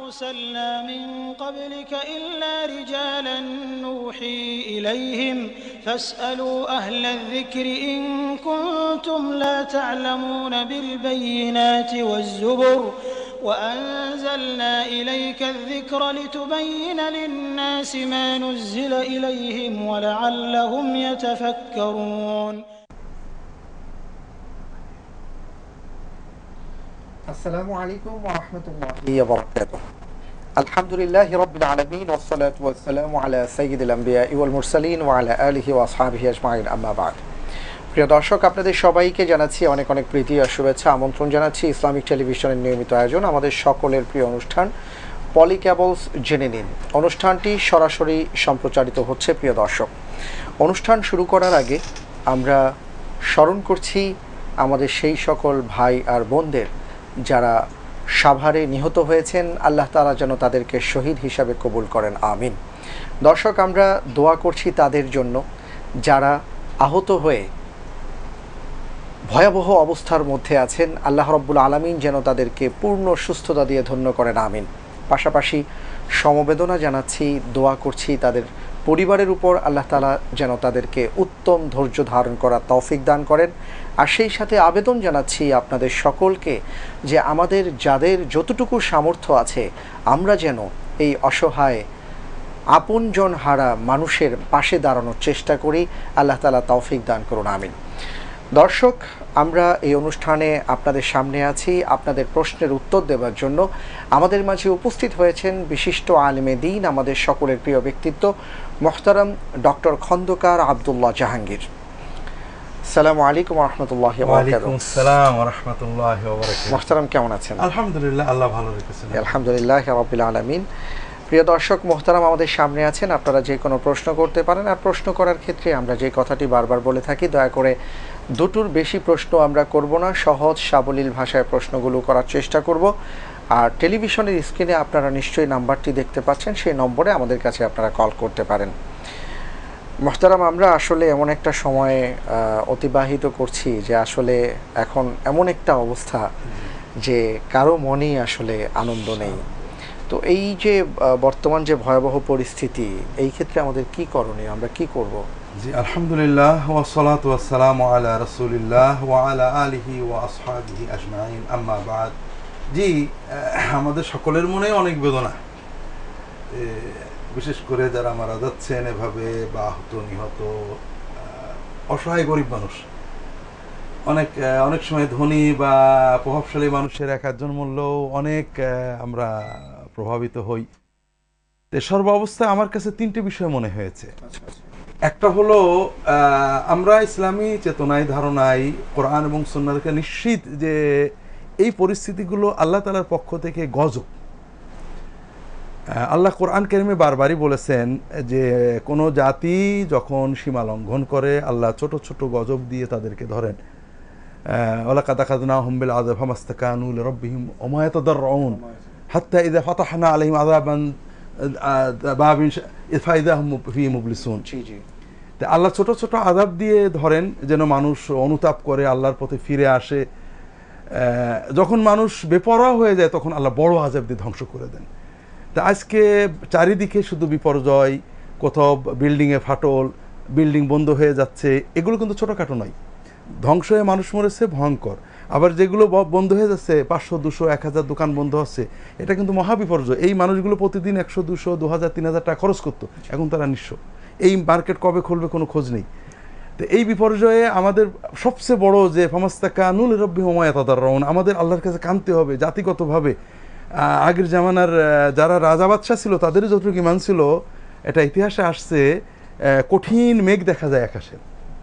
أرسلنا من قبلك إلا رجالا نوحي إليهم فاسألوا أهل الذكر إن كنتم لا تعلمون بالبينات والزبر وأنزلنا إليك الذكر لتبين للناس ما نزل إليهم ولعلهم يتفكرون. السلام عليكم ورحمة الله وبركاته. الحمد لله رب العالمين والصلاة والسلام على سيد الأنبياء والمرسلين وعلى آله وأصحابه أجمعين أما بعد. প্রিয় দর্শক, আপনাদের সবাইকে জানাচ্ছি অনেক অনেক প্রীতি আর শুভেচ্ছা। আমন্ত্রণ জানাচ্ছি ইসলামিক টেলিভিশনের নিয়মিত আয়োজন আমাদের সকলের প্রিয় অনুষ্ঠান পলি ক্যাবলস জেনে নিন। অনুষ্ঠানটি সরাসরি সম্প্রচারিত হচ্ছে। প্রিয় দর্শক, অনুষ্ঠান শুরু করার আগে আমরা স্মরণ করছি আমাদের সেই সকল ভাই আর বোনদের যারা সাভারে নিহত হয়েছেন। আল্লাহ তাআলা যেন তাদেরকে শহীদ হিসাবে কবুল করেন, আমিন। দর্শক, আমরা দোয়া করছি তাদের জন্য যারা আহত হয়ে ভয়াবহ অবস্থার মধ্যে আছেন। আল্লাহ রাব্বুল আলামিন যেন তাদেরকে পূর্ণ সুস্থতা দিয়ে ধন্য করেন, আমিন। পাশাপাশি সমবেদনা জানাচ্ছি, দোয়া করছি তাদের পরিবারের উপর আল্লাহ তাআলা যেন তাদেরকে উত্তম ধৈর্য ধারণ করার তৌফিক দান করেন। আর সেই সাথে আবেদন জানাচ্ছি আপনাদের সকলকে যে আমাদের যাদের যতটুকু সামর্থ্য আছে আমরা যেন এই অসহায় আপনজন হারা মানুষের পাশে দাঁড়ানোর চেষ্টা করি। আল্লাহ তাআলা তৌফিক দান করুন, আমিন। দর্শক, আমরা এই অনুষ্ঠানে আপনাদের সামনে আছি আপনাদের প্রশ্নের উত্তর দেওয়ার জন্য। আমাদের মাঝে উপস্থিত হয়েছেন বিশিষ্ট আলেমে দ্বীন, আমাদের সকলের প্রিয় ব্যক্তিত্ব মোহতারাম ডক্টর খন্দকার আব্দুল্লাহ জাহাঙ্গীর। আসসালামু আলাইকুম ওয়া রাহমাতুল্লাহি ওয়া বারাকাতুহু। ওয়া আলাইকুম আসসালাম ওয়া রাহমাতুল্লাহি ওয়া বারাকাতুহু। মোহতারাম কেমন আছেন? আলহামদুলিল্লাহ, আল্লাহ ভালো রেখেছেন। আলহামদুলিল্লাহি রাব্বিল আলামিন। প্রিয় দর্শক, মোহতারাম আমাদের সামনে আছেন, আপনারা যে কোনো প্রশ্ন করতে পারেন। আর প্রশ্ন করার ক্ষেত্রে আমরা যে কথাটি বারবার বলে থাকি, দয়া করে দুটোর বেশি প্রশ্ন আমরা করব না, সহজ সাবলীল ভাষায় প্রশ্নগুলো করার চেষ্টা করব। আর টেলিভিশনের স্ক্রিনে আপনারা নিশ্চয়ই নাম্বারটি দেখতে পাচ্ছেন, সেই নম্বরে আমাদের কাছে আপনারা কল করতে পারেন। মোহতারাম, আমরা আসলে এমন একটা সময়ে অতিবাহিত করছি যে আসলে এখন এমন একটা অবস্থা যে কারো মনেই আসলে আনন্দ নেই। তো এই যে বর্তমান যে ভয়াবহ পরিস্থিতি, এই ক্ষেত্রে আমাদের কি করণীয়, আমরা কি করব? জি আলহামদুলিল্লাহ ওয়া সালাতু ওয়া সালামু আলা রাসূলিল্লাহ ওয়া আলা আলিহি ওয়া আসহাবিহি আজমাইন আম্মা বাদ। জি, আমাদের সকলের মনে অনেক বেদনা, বিশেষ করে যারা মারা যাচ্ছেন এভাবে বা আহত নিহত অসহায় গরিব মানুষ, অনেক সময় ধনী বা প্রভাবশালী মানুষের এক একজন মূল্যও অনেক আমরা প্রভাবিত হই। সর্ব অবস্থায় আমার কাছে তিনটে বিষয় মনে হয়েছে। একটা হলো আমরা ইসলামী চেতনায় ধারণায় কোরআন এবং সুন্নাহকে নিশ্চিত যে এই পরিস্থিতিগুলো আল্লাহ তাআলার পক্ষ থেকে গজব। আল্লাহ কোরআন কারীমে বারবারই বলেছেন যে কোনো জাতি যখন সীমা লঙ্ঘন করে আল্লাহ ছোট ছোট গজব দিয়ে তাদেরকে ধরেন। ওয়ালাকাদ আখাযনাহুম বিল আযাব ফামাস্তাকানু লিরাব্বিহিম ওয়া মা ইয়াতাদাররুন হাত্তা ইযা ফাতাহনা আলাইহিম আযাবান বাবিন ফাইযা হুম ফি মুবলিসুন। তা আল্লাহ ছোট ছোট আযাব দিয়ে ধরেন যেন মানুষ অনুতাপ করে, আল্লাহর পথে ফিরে আসে। যখন মানুষ বেপরোয়া হয়ে যায় তখন আল্লাহ বড় আযাব দিয়ে ধ্বংস করে দেন। তা আজকে চারিদিকে শুধু বিপর্যয়, কোথাও বিল্ডিংয়ে ফাটল, বিল্ডিং বন্ধ হয়ে যাচ্ছে। এগুলো কিন্তু ছোটোখাটো নয়, ধ্বংস হয়ে মানুষ মরেছে ভয়ঙ্কর। আবার যেগুলো বন্ধ হয়ে যাচ্ছে 500, 200, 1000 দোকান বন্ধ হচ্ছে, এটা কিন্তু মহাবিপর্যয়। এই মানুষগুলো প্রতিদিন 100, 200, 2000, 3000 টাকা খরচ করতো, এখন তারা নিঃস্ব। এই মার্কেট কবে খুলবে কোনো খোঁজ নেই। তো এই বিপর্যয়ে আমাদের সবচেয়ে বড় যে ফামাস্তাকানু লিরাব্বিহিম ওয়া মা ইয়াতাদাররুন, আমাদের আল্লাহর কাছে কাঁদতে হবে জাতিগতভাবে। আগের জামানার যারা রাজা বাদশাহ ছিল তাদেরই যতটুকু ইমান ছিল, এটা ইতিহাসে আসছে, কঠিন মেঘ দেখা যায় আকাশে।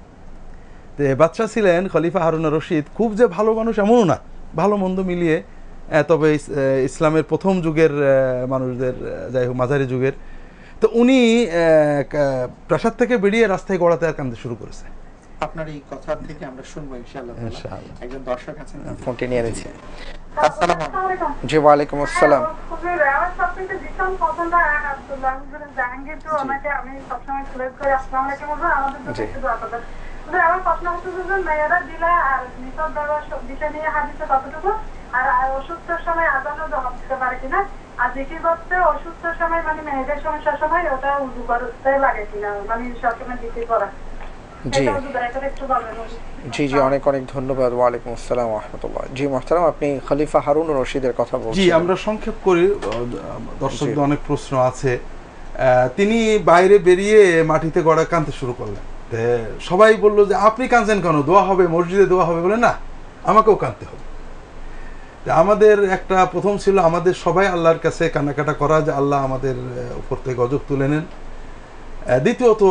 তো বাদশাহ ছিলেন খলিফা হারুন রশিদ, খুব যে ভালো মানুষ এমনও না, ভালো মন্দ মিলিয়ে। তবে ইসলামের প্রথম যুগের মানুষদের, যাই হোক মাঝারি যুগের। তো উনি প্রাসাদ থেকে বেরিয়ে রাস্তায় গড়াতে আর কাঁদতে শুরু করেছে। আপনার এই কথা থেকে আমরা শুনবো ইনশাআল্লাহ। একজন দর্শক আছেন, ফোনটি নিয়ে নিয়েছে। আসসালামু আলাইকুম। জি ওয়া আলাইকুম আসসালাম। আমার সবথেকে ভীষণ পছন্দ আব্দুল্লাহ জাহাঙ্গীর, তো ওনাকে আমি সবসময় সিলেক্ট করি। আসসালামু আলাইকুম। আমাদের জন্য একটু দোয়া করবেন। আমার প্রশ্ন হচ্ছে যে মেয়েরা দিলে আর নিসব দেওয়ার বিষয় নিয়ে হাদিসে কতটুকু, আর অসুস্থের সময় আজানও জবাব দিতে পারে কিনা, আর জিকির করতে অসুস্থ সময় মানে মেয়েদের সমস্যার সময় ওটা উজু করতে লাগে কিনা, মানে সবসময় জিকির করা। জি একটু বলবেন। জি জি, অনেক অনেক ধন্যবাদ। ওয়ালাইকুম আসসালাম ওয়া রাহমাতুল্লাহ। জি মুহতারাম, আপনি খলিফা হারুন রশিদের কথা বলছেন। জি, আমরা সংক্ষেপ করি, দর্শকদের অনেক প্রশ্ন আছে। তিনি বাইরে বেরিয়ে মাটিতে গড়া কাঁদতে শুরু করলেন। সবাই বললো যে আপনি কাঁদছেন কেন, দোয়া হবে, মসজিদে দোয়া হবে। বলে না, আমাকেও কাঁদতে হবে। আমাদের একটা প্রথম ছিল আমাদের সবাই আল্লাহর কাছে কান্নাকাটা করা যে আল্লাহ আমাদের উপর থেকে গজব তুলে নেন। দ্বিতীয়ত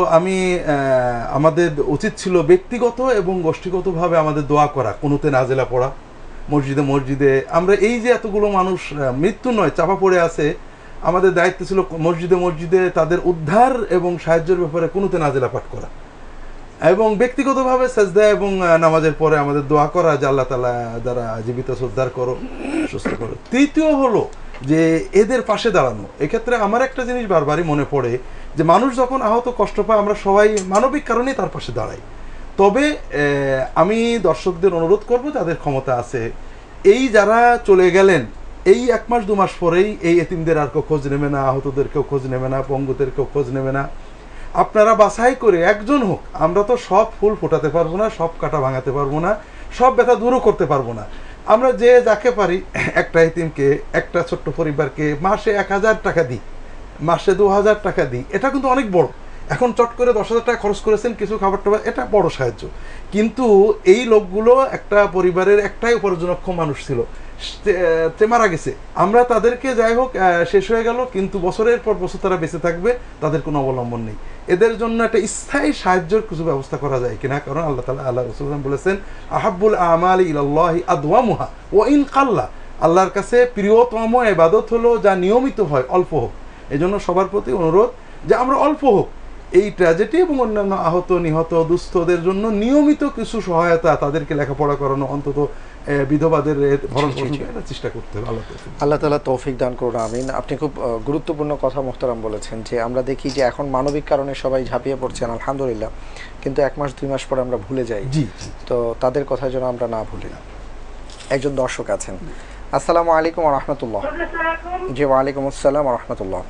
আমাদের উচিত ছিল ব্যক্তিগত এবং গোষ্ঠীগতভাবে আমাদের দোয়া করা, কুনুতে নাজেলা পড়া মসজিদে মসজিদে। আমরা এই যে এতগুলো মানুষ মৃত্যু নয় চাপা পড়ে আছে, আমাদের দায়িত্ব ছিল মসজিদে মসজিদে তাদের উদ্ধার এবং সাহায্যের ব্যাপারে কুনুতে নাজেলা পাঠ করা, এবং ব্যক্তিগতভাবে সাজদা এবং নামাজের পরে আমাদের দোয়া করা যে আল্লাহ তাআলা যারা জীবিত উদ্ধার করো, সুস্থ করো। তৃতীয় হলো যে এদের পাশে দাঁড়ানো। এক্ষেত্রে আমার একটা জিনিস বারবারই মনে পড়ে যে মানুষ যখন আহত কষ্ট পায় আমরা সবাই মানবিক কারণেই তার পাশে দাঁড়াই। তবে আমি দর্শকদের অনুরোধ করব, যাদের ক্ষমতা আছে, এই যারা চলে গেলেন এই 1 মাস 2 মাস পরেই এই এতিমদের আর কেউ খোঁজ নেবে না, আহতদের কেউ খোঁজ নেবে না, পঙ্গুদের কেউ খোঁজ নেবে না। আপনারা বাছাই করে একজন হোক, আমরা তো সব ফুল ফোটাতে পারবো না, সব কাটা ভাঙাতে পারবো না, সব ব্যথা দূরও করতে পারবো না। আমরা যে যাকে পারি, একটা এতিমকে, একটা ছোট্ট পরিবারকে মাসে 1000 টাকা দিই, মাসে 2000 টাকা দিই, এটা কিন্তু অনেক বড়। এখন চট করে 10,000 টাকা খরচ করেছেন কিছু খাবার টাবার, এটা বড় সাহায্য। কিন্তু এই লোকগুলো একটা পরিবারের একটাই উপার্জনক্ষম মানুষ ছিল, সে মারা গেছে। আমরা তাদেরকে যাই হোক শেষ হয়ে গেল, কিন্তু বছরের পর বছর তারা বেঁচে থাকবে, তাদের কোনো অবলম্বন নেই। এদের জন্য একটা স্থায়ী সাহায্যের কিছু ব্যবস্থা করা যায় কিনা, কারণ আল্লাহ তাআলা, আল্লাহ রাসূল বলেছেন আহাব্বুল আমালি ইলাল্লাহি আদওয়ামুহা ওয়া ইন কাল্লা, আল্লাহর কাছে প্রিয়তম ইবাদত হলো যা নিয়মিত হয়, অল্প হোক। এজন্য সবার প্রতি অনুরোধ যে আমরা অল্প হোক এই ট্র্যাজেডি এবং অন্যান্য আহত নিহত দুস্থদের জন্য নিয়মিত কিছু সহায়তা, তাদেরকে লেখাপড়া করানো, অন্তত বিধবাদের ভরণ পোষণ করার চেষ্টা করতে হবে। আল্লাহ তাআলা তৌফিক দান করুন, আমিন। আপনি খুব গুরুত্বপূর্ণ কথা মুহতারাম বলেছেন যে আমরা দেখি যে এখন মানবিক কারণে সবাই ঝাঁপিয়ে পড়ছেন, আলহামদুলিল্লাহ, কিন্তু 1 মাস 2 মাস পরে আমরা ভুলে যাই। তো তাদের কথা যেন আমরা না ভুলি। একজন দর্শক আছেন। আসসালামু আলাইকুম ওয়া রাহমাতুল্লাহ। জি ওয়ালাইকুম আসসালাম ওয়া রাহমাতুল্লাহ।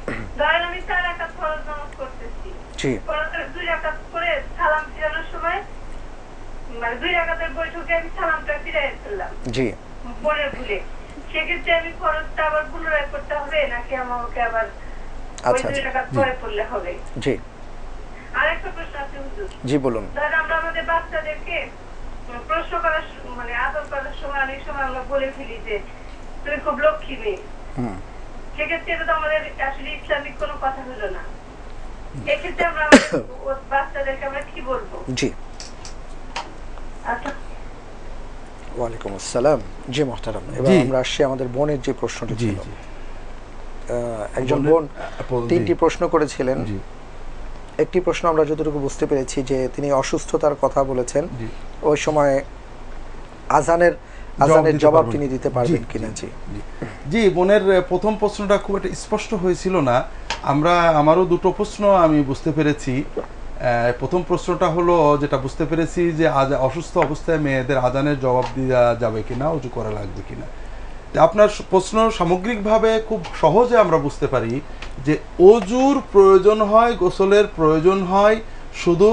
জি দুই রাকাত করে সালাম ফিরানোর সময়, মানে 2 রাকাতের বৈঠকে আমি সালামটা ফিরিয়ে ফেললাম। জি, পরে ভুলে। সেক্ষেত্রে আমি খরচটা আবার পুনরায় করতে হবে নাকি আমাকে আবার ওই 2 রাকাত পরে পড়লে হবে? জি। আরেকটা প্রশ্ন আছে হুজুর। জি বলুন। দাদা, আমরা আমাদের বাচ্চাদেরকে প্রশ্ন করার মানে আদর করার সময় অনেক সময় আমরা বলে ফেলি যে তুমি খুব লক্ষ্মী মেয়ে। সেক্ষেত্রে এটা তো আমাদের আসলে ইসলামিক কোনো কথা হলো না। এক্ষেত্রে আমরা বাচ্চাদেরকে আমরা কি বলবো? জি। আচ্ছা, ওয়ালাইকুম আসসালাম। জি মুহতারাম, এবার আমরা আসছি আমাদের বোনের যে প্রশ্নটি ছিল। একজন বোন 3টি প্রশ্ন করেছিলেন। একটি প্রশ্ন আমরা যতটুকু বুঝতে পেরেছি যে তিনি অসুস্থতার কথা বলেছেন, ওই সময় আজানের জবাব তিনি দিতে পারবেন কিনা। জি জি, বোনের প্রথম প্রশ্নটা খুব একটা স্পষ্ট হয়েছিল না। আমারও 2টো প্রশ্ন আমি বুঝতে পেরেছি। প্রথম প্রশ্নটা হলো, যেটা বুঝতে পেরেছি যে অসুস্থ অবস্থায় মেয়েদের আজানের জবাব দেওয়া যাবে কিনা, উজু করা লাগবে কিনা। আপনার প্রশ্ন সামগ্রিকভাবে খুব সহজে আমরা বুঝতে পারি যে অজুর প্রয়োজন হয়, গোসলের প্রয়োজন হয় শুধু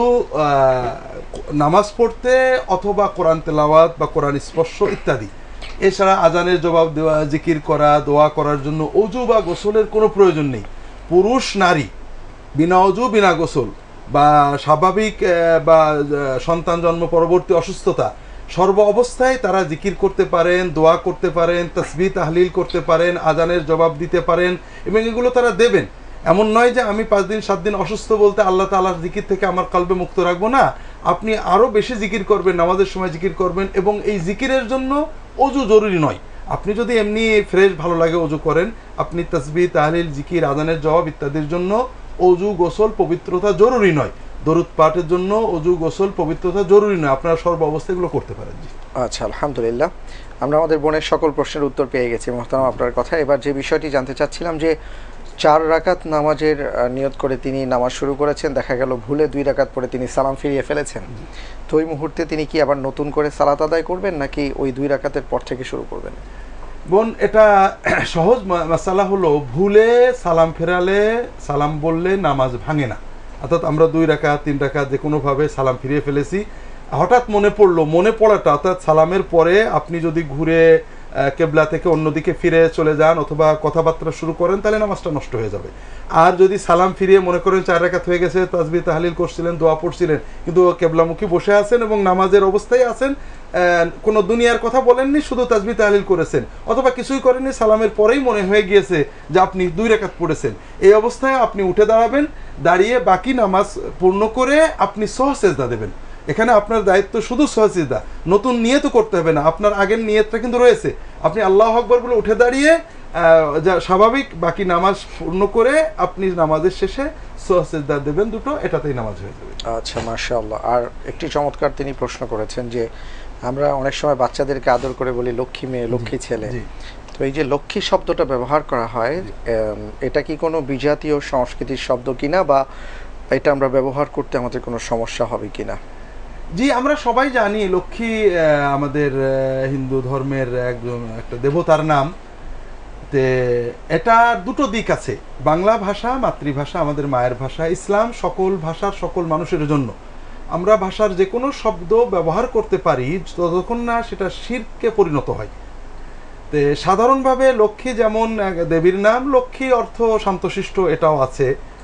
নামাজ পড়তে অথবা কোরআন তেলাওয়াত বা কোরআন স্পর্শ ইত্যাদি। এছাড়া আজানের জবাব দেওয়া, জিকির করা, দোয়া করার জন্য অজু বা গোসলের কোনো প্রয়োজন নেই। পুরুষ নারী বিনা অজু বিনা গোসল বা স্বাভাবিক বা সন্তান জন্ম পরবর্তী অসুস্থতা, সর্ব অবস্থায় তারা জিকির করতে পারেন, দোয়া করতে পারেন, তাসবিহ তাহলিল করতে পারেন, আজানের জবাব দিতে পারেন, এবং এগুলো তারা দেবেন। এমন নয় যে আমি 5 দিন 7 দিন অসুস্থ বলতে আল্লাহ তাআলার জিকির থেকে আমার কলবে মুক্ত রাখবো না। আপনি আরও বেশি জিকির করবেন, নামাজের সময় জিকির করবেন, এবং এই জিকিরের জন্য অজু জরুরি নয়। আপনি যদি এমনি ফ্রেশ ভালো লাগে অজু করেন, আপনি তাসবিহ তাহলিল জিকির আজানের জবাব ইত্যাদির জন্য অজু গোসল পবিত্রতা জরুরি নয়। দরুদ পাঠের জন্য অজু গোসল পবিত্রতা জরুরি নয়, আপনারা সর্ব অবস্থায় এগুলো করতে পারেন। আচ্ছা, আলহামদুলিল্লাহ, আমরা আমাদের বোনের সকল প্রশ্নের উত্তর পেয়ে গেছি মুহতারাম আপনার কথা। এবার যে বিষয়টি জানতে চাচ্ছিলাম যে 4 রাকাত নামাজের নিয়ত করে তিনি নামাজ শুরু করেছেন, দেখা গেল ভুলে 2 রাকাত পরে তিনি সালাম ফিরিয়ে ফেলেছেন, তো ওই মুহূর্তে তিনি কি আবার নতুন করে সালাত আদায় করবেন নাকি ওই 2 রাকাতের পর থেকে শুরু করবেন? বোন, এটা সহজ মাসালা হলো, ভুলে সালাম ফেরালে, সালাম বললে নামাজ ভাঙে না। অর্থাৎ আমরা 2 রাকাত 3 রাকাত যে কোনোভাবে সালাম ফিরিয়ে ফেলেছি, হঠাৎ মনে পড়লো, মনে পড়াটা অর্থাৎ সালামের পরে আপনি যদি ঘুরে কেবলা থেকে অন্যদিকে ফিরে চলে যান অথবা কথাবার্তা শুরু করেন, তাহলে নামাজটা নষ্ট হয়ে যাবে। আর যদি সালাম ফিরিয়ে মনে করেন 4 রাকাত হয়ে গেছে, তাসবিহ তাহলিল করছিলেন, দোয়া পড়ছিলেন, কিন্তু কেবলামুখী বসে আছেন এবং নামাজের অবস্থায় আছেন, কোনো দুনিয়ার কথা বলেননি, শুধু তাসবিহ তাহলিল করেছেন, অথবা কিছুই করেননি, সালামের পরেই মনে হয়ে গিয়েছে যে আপনি 2 রাকাত পড়েছেন, এই অবস্থায় আপনি উঠে দাঁড়াবেন, দাঁড়িয়ে বাকি নামাজ পূর্ণ করে আপনি সহসেজদা দেবেন। এখানে আপনার দায়িত্ব শুধু সহসিজদা, নতুন নিয়ত করতে হবে না, আপনার আগের নিয়তটা কিন্তু রয়েছে। আপনি আল্লাহু আকবার বলে উঠে দাঁড়িয়ে যা স্বাভাবিক বাকি নামাজ পূর্ণ করে আপনি নামাজের শেষে সহসিজদা দেবেন দুটো, এটাতেই নামাজ হয়ে যাবে। আচ্ছা, মাশাআল্লাহ। আর একটি চমৎকার তিনি প্রশ্ন করেছেন যে আমরা অনেক সময় বাচ্চাদেরকে আদর করে বলি লক্ষ্মী মেয়ে, লক্ষ্মী ছেলে, তো এই যে লক্ষ্মী শব্দটা ব্যবহার করা হয়, এটা কি কোনো বিজাতীয় সংস্কৃতির শব্দ কিনা, বা এটা আমরা ব্যবহার করতে আমাদের কোনো সমস্যা হবে কিনা? জি, আমরা সবাই জানি লক্ষ্মী আমাদের হিন্দু ধর্মের একটা দেবতার নাম। তে এটা দুটো দিক আছে, বাংলা ভাষা মাতৃভাষা, আমাদের মায়ের ভাষা, ইসলাম সকল ভাষার সকল মানুষের জন্য। আমরা ভাষার যে কোনো শব্দ ব্যবহার করতে পারি ততক্ষণ না সেটা শিরকে পরিণত হয়। তে সাধারণভাবে লক্ষ্মী যেমন দেবীর নাম, লক্ষ্মী অর্থ শান্তশিষ্ট, এটাও আছে।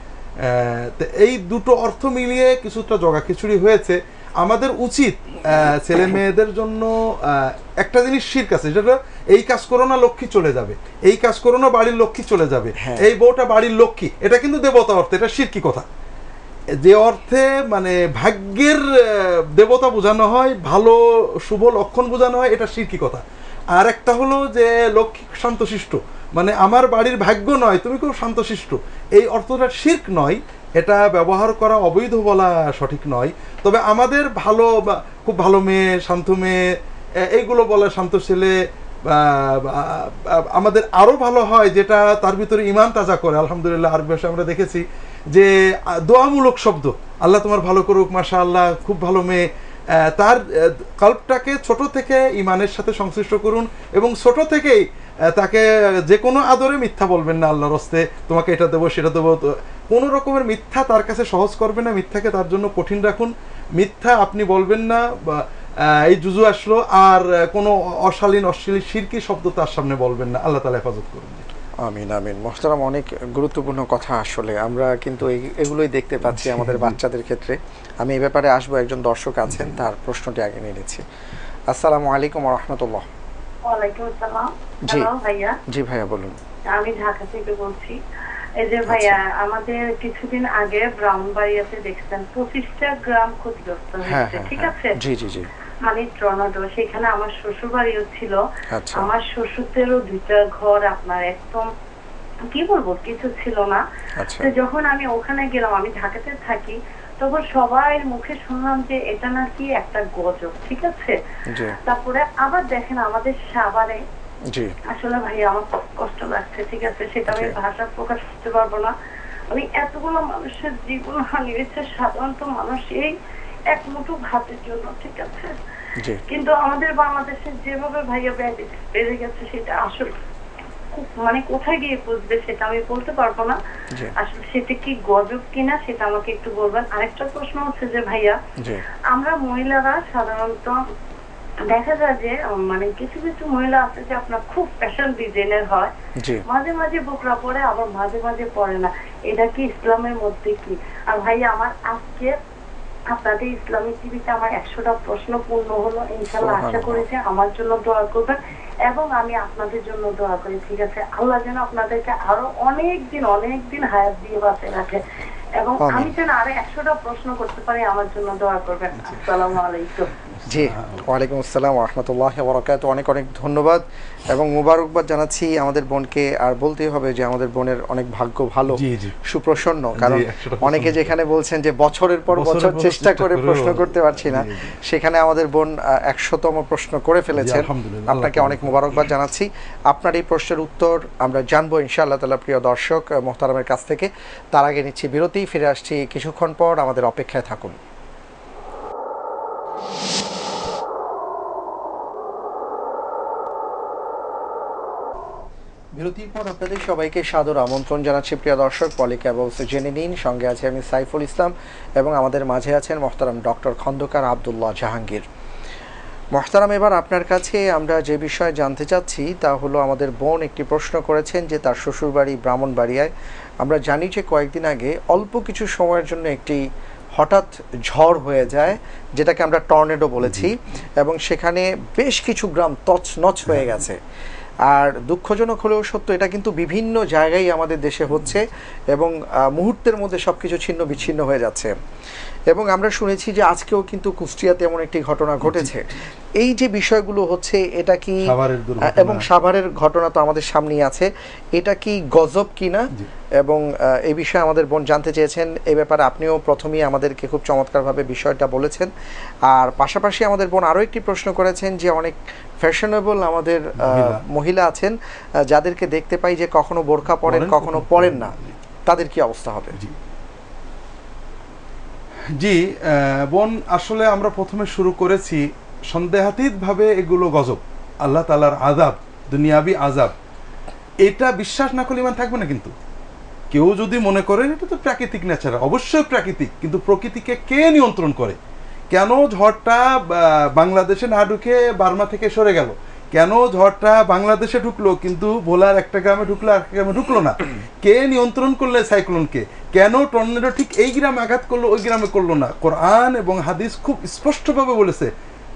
তো এই দুটো অর্থ মিলিয়ে কিছুটা জগাখিচুড়ি হয়েছে। আমাদের উচিত ছেলে মেয়েদের জন্য একটা জিনিস শিরক আছে, যেটা এই কাজ করো না লক্ষ্মী চলে যাবে, এই কাজ করো না বাড়ির লক্ষ্মী চলে যাবে, এই বউটা বাড়ির লক্ষ্মী, এটা কিন্তু দেবতা অর্থে, এটা শিরকি কথা। যে অর্থে মানে ভাগ্যের দেবতা বোঝানো হয়, ভালো শুভ লক্ষণ বোঝানো হয়, এটা শিরকি কথা। আর একটা হলো যে লক্ষ্মী শান্তশিষ্ট, মানে আমার বাড়ির ভাগ্য নয়, তুমি খুব শান্তশিষ্ট, এই অর্থটা শিরক নয়, এটা ব্যবহার করা অবৈধ বলা সঠিক নয়। তবে আমাদের ভালো, খুব ভালো মেয়ে, শান্ত মেয়ে, এইগুলো বলা, শান্ত ছেলে, আমাদের আরও ভালো হয় যেটা তার ভিতরে ইমান তাজা করে। আলহামদুলিল্লাহ আরবি ভাষায় আমরা দেখেছি যে দোয়ামূলক শব্দ, আল্লাহ তোমার ভালো করুক, মাশাআল্লাহ খুব ভালো মেয়ে, তার কল্পটাকে ছোট থেকে ইমানের সাথে সংশ্লিষ্ট করুন এবং ছোট থেকেই তাকে যে কোনো আদরে মিথ্যা বলবেন না, আল্লাহর হস্তে তোমাকে এটা দেবো সেটা দেবো, কোনো রকমের মিথ্যা তার কাছে সহজ করবে না, মিথ্যাকে তার জন্য কঠিন রাখুন। মিথ্যা আপনি বলবেন না, বা এই জুজু আসলো, আর কোনো অশালীন অশ্লীল শিরকি শব্দ তার সামনে বলবেন না। আল্লাহ তাআলা হেফাজত করুন। আমিন আমিন। মোহতারাম, অনেক গুরুত্বপূর্ণ কথা। আসলে আমরা কিন্তু এগুলোই দেখতে পাচ্ছি আমাদের বাচ্চাদের ক্ষেত্রে। আমি এই ব্যাপারে আসবো, একজন দর্শক আছেন, তার প্রশ্নটি আগে নিয়ে নিচ্ছি। আসসালামু আলাইকুম ওয়া রাহমাতুল্লাহ। ওয়ালাইকুম আসসালাম। জি ভাইয়া। জি ভাইয়া বলুন। আমি ঢাকা থেকে বলছি। এই যে ভাইয়া, আমাদের কিছুদিন আগে ব্রাহ্মণবাড়িয়াতে দেখছেন 25টা গ্রাম ক্ষতিগ্রস্ত হয়েছে, ঠিক আছে? জি জি জি। মানে টর্নাডো, সেখানে আমার শ্বশুর বাড়িও ছিল। আচ্ছা। আমার শ্বশুরদেরও 2টা ঘর আপনার একদম কি বলবো কিছু ছিল না। তো যখন আমি ওখানে গেলাম, আমি ঢাকাতে থাকি, তখন সবাই মুখে শুনলাম যে এটা নাকি একটা গজব, ঠিক আছে? তারপরে আবার দেখেন আমাদের সাভারে, আসলে ভাই আমার কষ্ট লাগছে, ঠিক আছে? সেটা আমি ভাষা প্রকাশ করতে পারবো না। আমি এতগুলো মানুষের জীবন হারিয়েছে, সাধারণত মানুষ এই এক মুঠো ভাতের জন্য, ঠিক আছে? কিন্তু আমাদের বাংলাদেশে যেভাবে ভাইয়া বেড়ে গেছে, সেটা আসলে মানে কোথায় গিয়ে বুঝবে সেটা আমি বলতে পারবো না। আসলে সেটা কি গজব কিনা সেটা আমাকে একটু বলবেন। আরেকটা প্রশ্ন হচ্ছে যে ভাইয়া, আমরা মহিলারা সাধারণত দেখা যায় যে মানে কিছু কিছু মহিলা আছে যে আপনার খুব ফ্যাশন ডিজাইনের হয়, মাঝে মাঝে বোকরা পরে, আবার মাঝে মাঝে পরে না, এটা কি ইসলামের মধ্যে কি? আর ভাইয়া আমার আজকে আপনাদের ইসলামিক টিভিতে আমার 100টা প্রশ্ন পূর্ণ হলো, ইনশাআল্লাহ আশা করি যে আমার জন্য দোয়া করবেন এবং আমি আপনাদের জন্য দোয়া করি, ঠিক আছে? আল্লাহ যেন আপনাদেরকে আরো অনেক দিন হায়াত দিয়ে বাঁচিয়ে রাখে এবং আমি যেন আরো 100টা প্রশ্ন করতে পারি, আমার জন্য দোয়া করবেন। আসসালামু আলাইকুম। জি, ওয়ালাইকুম আসসালাম ওয়া রাহমাতুল্লাহি ওয়া বারাকাতুহু। অনেক অনেক ধন্যবাদ এবং মুবারকবাদ জানাচ্ছি আমাদের বোনকে। আর বলতেই হবে যে আমাদের বোনের অনেক ভাগ্য ভালো, সুপ্রসন্ন, কারণ অনেকে যেখানে বলছেন যে বছরের পর বছর চেষ্টা করে প্রশ্ন করতে পারছি না, সেখানে আমাদের বোন 100তম প্রশ্ন করে ফেলেছেন। আপনাকে অনেক মুবারকবাদ জানাচ্ছি। আপনার এই প্রশ্নের উত্তর আমরা জানবো ইনশাআল্লাহ তাআলা প্রিয় দর্শক মোহতারামের কাছ থেকে। তার আগে নিচ্ছি বিরতি, ফিরে আসছি কিছুক্ষণ পর, আমাদের অপেক্ষায় থাকুন। বিরতির পর আপনাদের সবাইকে সাদর আমন্ত্রণ জানাচ্ছি প্রিয় দর্শক। পলিক্যাবলস জেনে নিন, সঙ্গে আছে আমি সাইফুল ইসলাম এবং আমাদের মাঝে আছেন মহতারাম ডক্টর খন্দকার আব্দুল্লাহ জাহাঙ্গীর। মহতারাম, এবার আপনার কাছে আমরা যে বিষয়ে জানতে চাচ্ছি তা হলো, আমাদের বোন একটি প্রশ্ন করেছেন যে তার শ্বশুরবাড়ি ব্রাহ্মণবাড়িয়ায়। আমরা জানি যে কয়েকদিন আগে অল্প কিছু সময়ের জন্য একটি হঠাৎ ঝড় হয়ে যায়, যেটাকে আমরা টর্নেডো বলেছি, এবং সেখানে বেশ কিছু গ্রাম তছনছ হয়ে গেছে। আর দুঃখজনক হলেও সত্য, এটা কিন্তু বিভিন্ন জায়গায় আমাদের দেশে হচ্ছে এবং মুহূর্তের মধ্যে সব কিছু ছিন্ন বিচ্ছিন্ন হয়ে যাচ্ছে। এবং আমরা শুনেছি যে আজকেও কিন্তু কুষ্টিয়াতে এমন একটি ঘটনা ঘটেছে। এই যে বিষয়গুলো হচ্ছে, এটা কি, এবং সাভারের ঘটনা তো আমাদের সামনেই আছে, এটা কি গজব কিনা, এবং এই বিষয়ে আমাদের বোন জানতে চেয়েছেন। এই ব্যাপারে আপনিও প্রথমেই আমাদেরকে খুব চমৎকারভাবে বিষয়টা বলেছেন। আর পাশাপাশি আমাদের বোন আরও একটি প্রশ্ন করেছেন যে অনেক ফ্যাশনেবল আমাদের মহিলা আছেন যাদেরকে দেখতে পাই যে কখনো বোরকা পরেন কখনো পরেন না, তাদের কি অবস্থা হবে? জি বোন, আসলে আমরা প্রথমে শুরু করেছি সন্দেহাতীতভাবে এগুলো গজব, আল্লাহ তাআলার আযাব, দুনিয়াবি আযাব। এটা বিশ্বাস না করলে ইমান থাকবে না। কিন্তু কেউ যদি মনে করেন এটা তো প্রাকৃতিক নেচার, অবশ্যই প্রাকৃতিক, কিন্তু প্রকৃতিকে কে নিয়ন্ত্রণ করে? কেন ঝড়টা বাংলাদেশে না ঢুকে বার্মা থেকে সরে গেল? কেন ঝড়টা বাংলাদেশে ঢুকলো কিন্তু ভোলার একটা গ্রামে ঢুকলো, আর একটা গ্রামে ঢুকলো না? কে নিয়ন্ত্রণ করলে সাইক্লোনকে? কেন টর্নেডো ঠিক এই গ্রামে আঘাত করলো, ওই গ্রামে করলো না? কোরআন এবং হাদিস খুব স্পষ্টভাবে বলেছে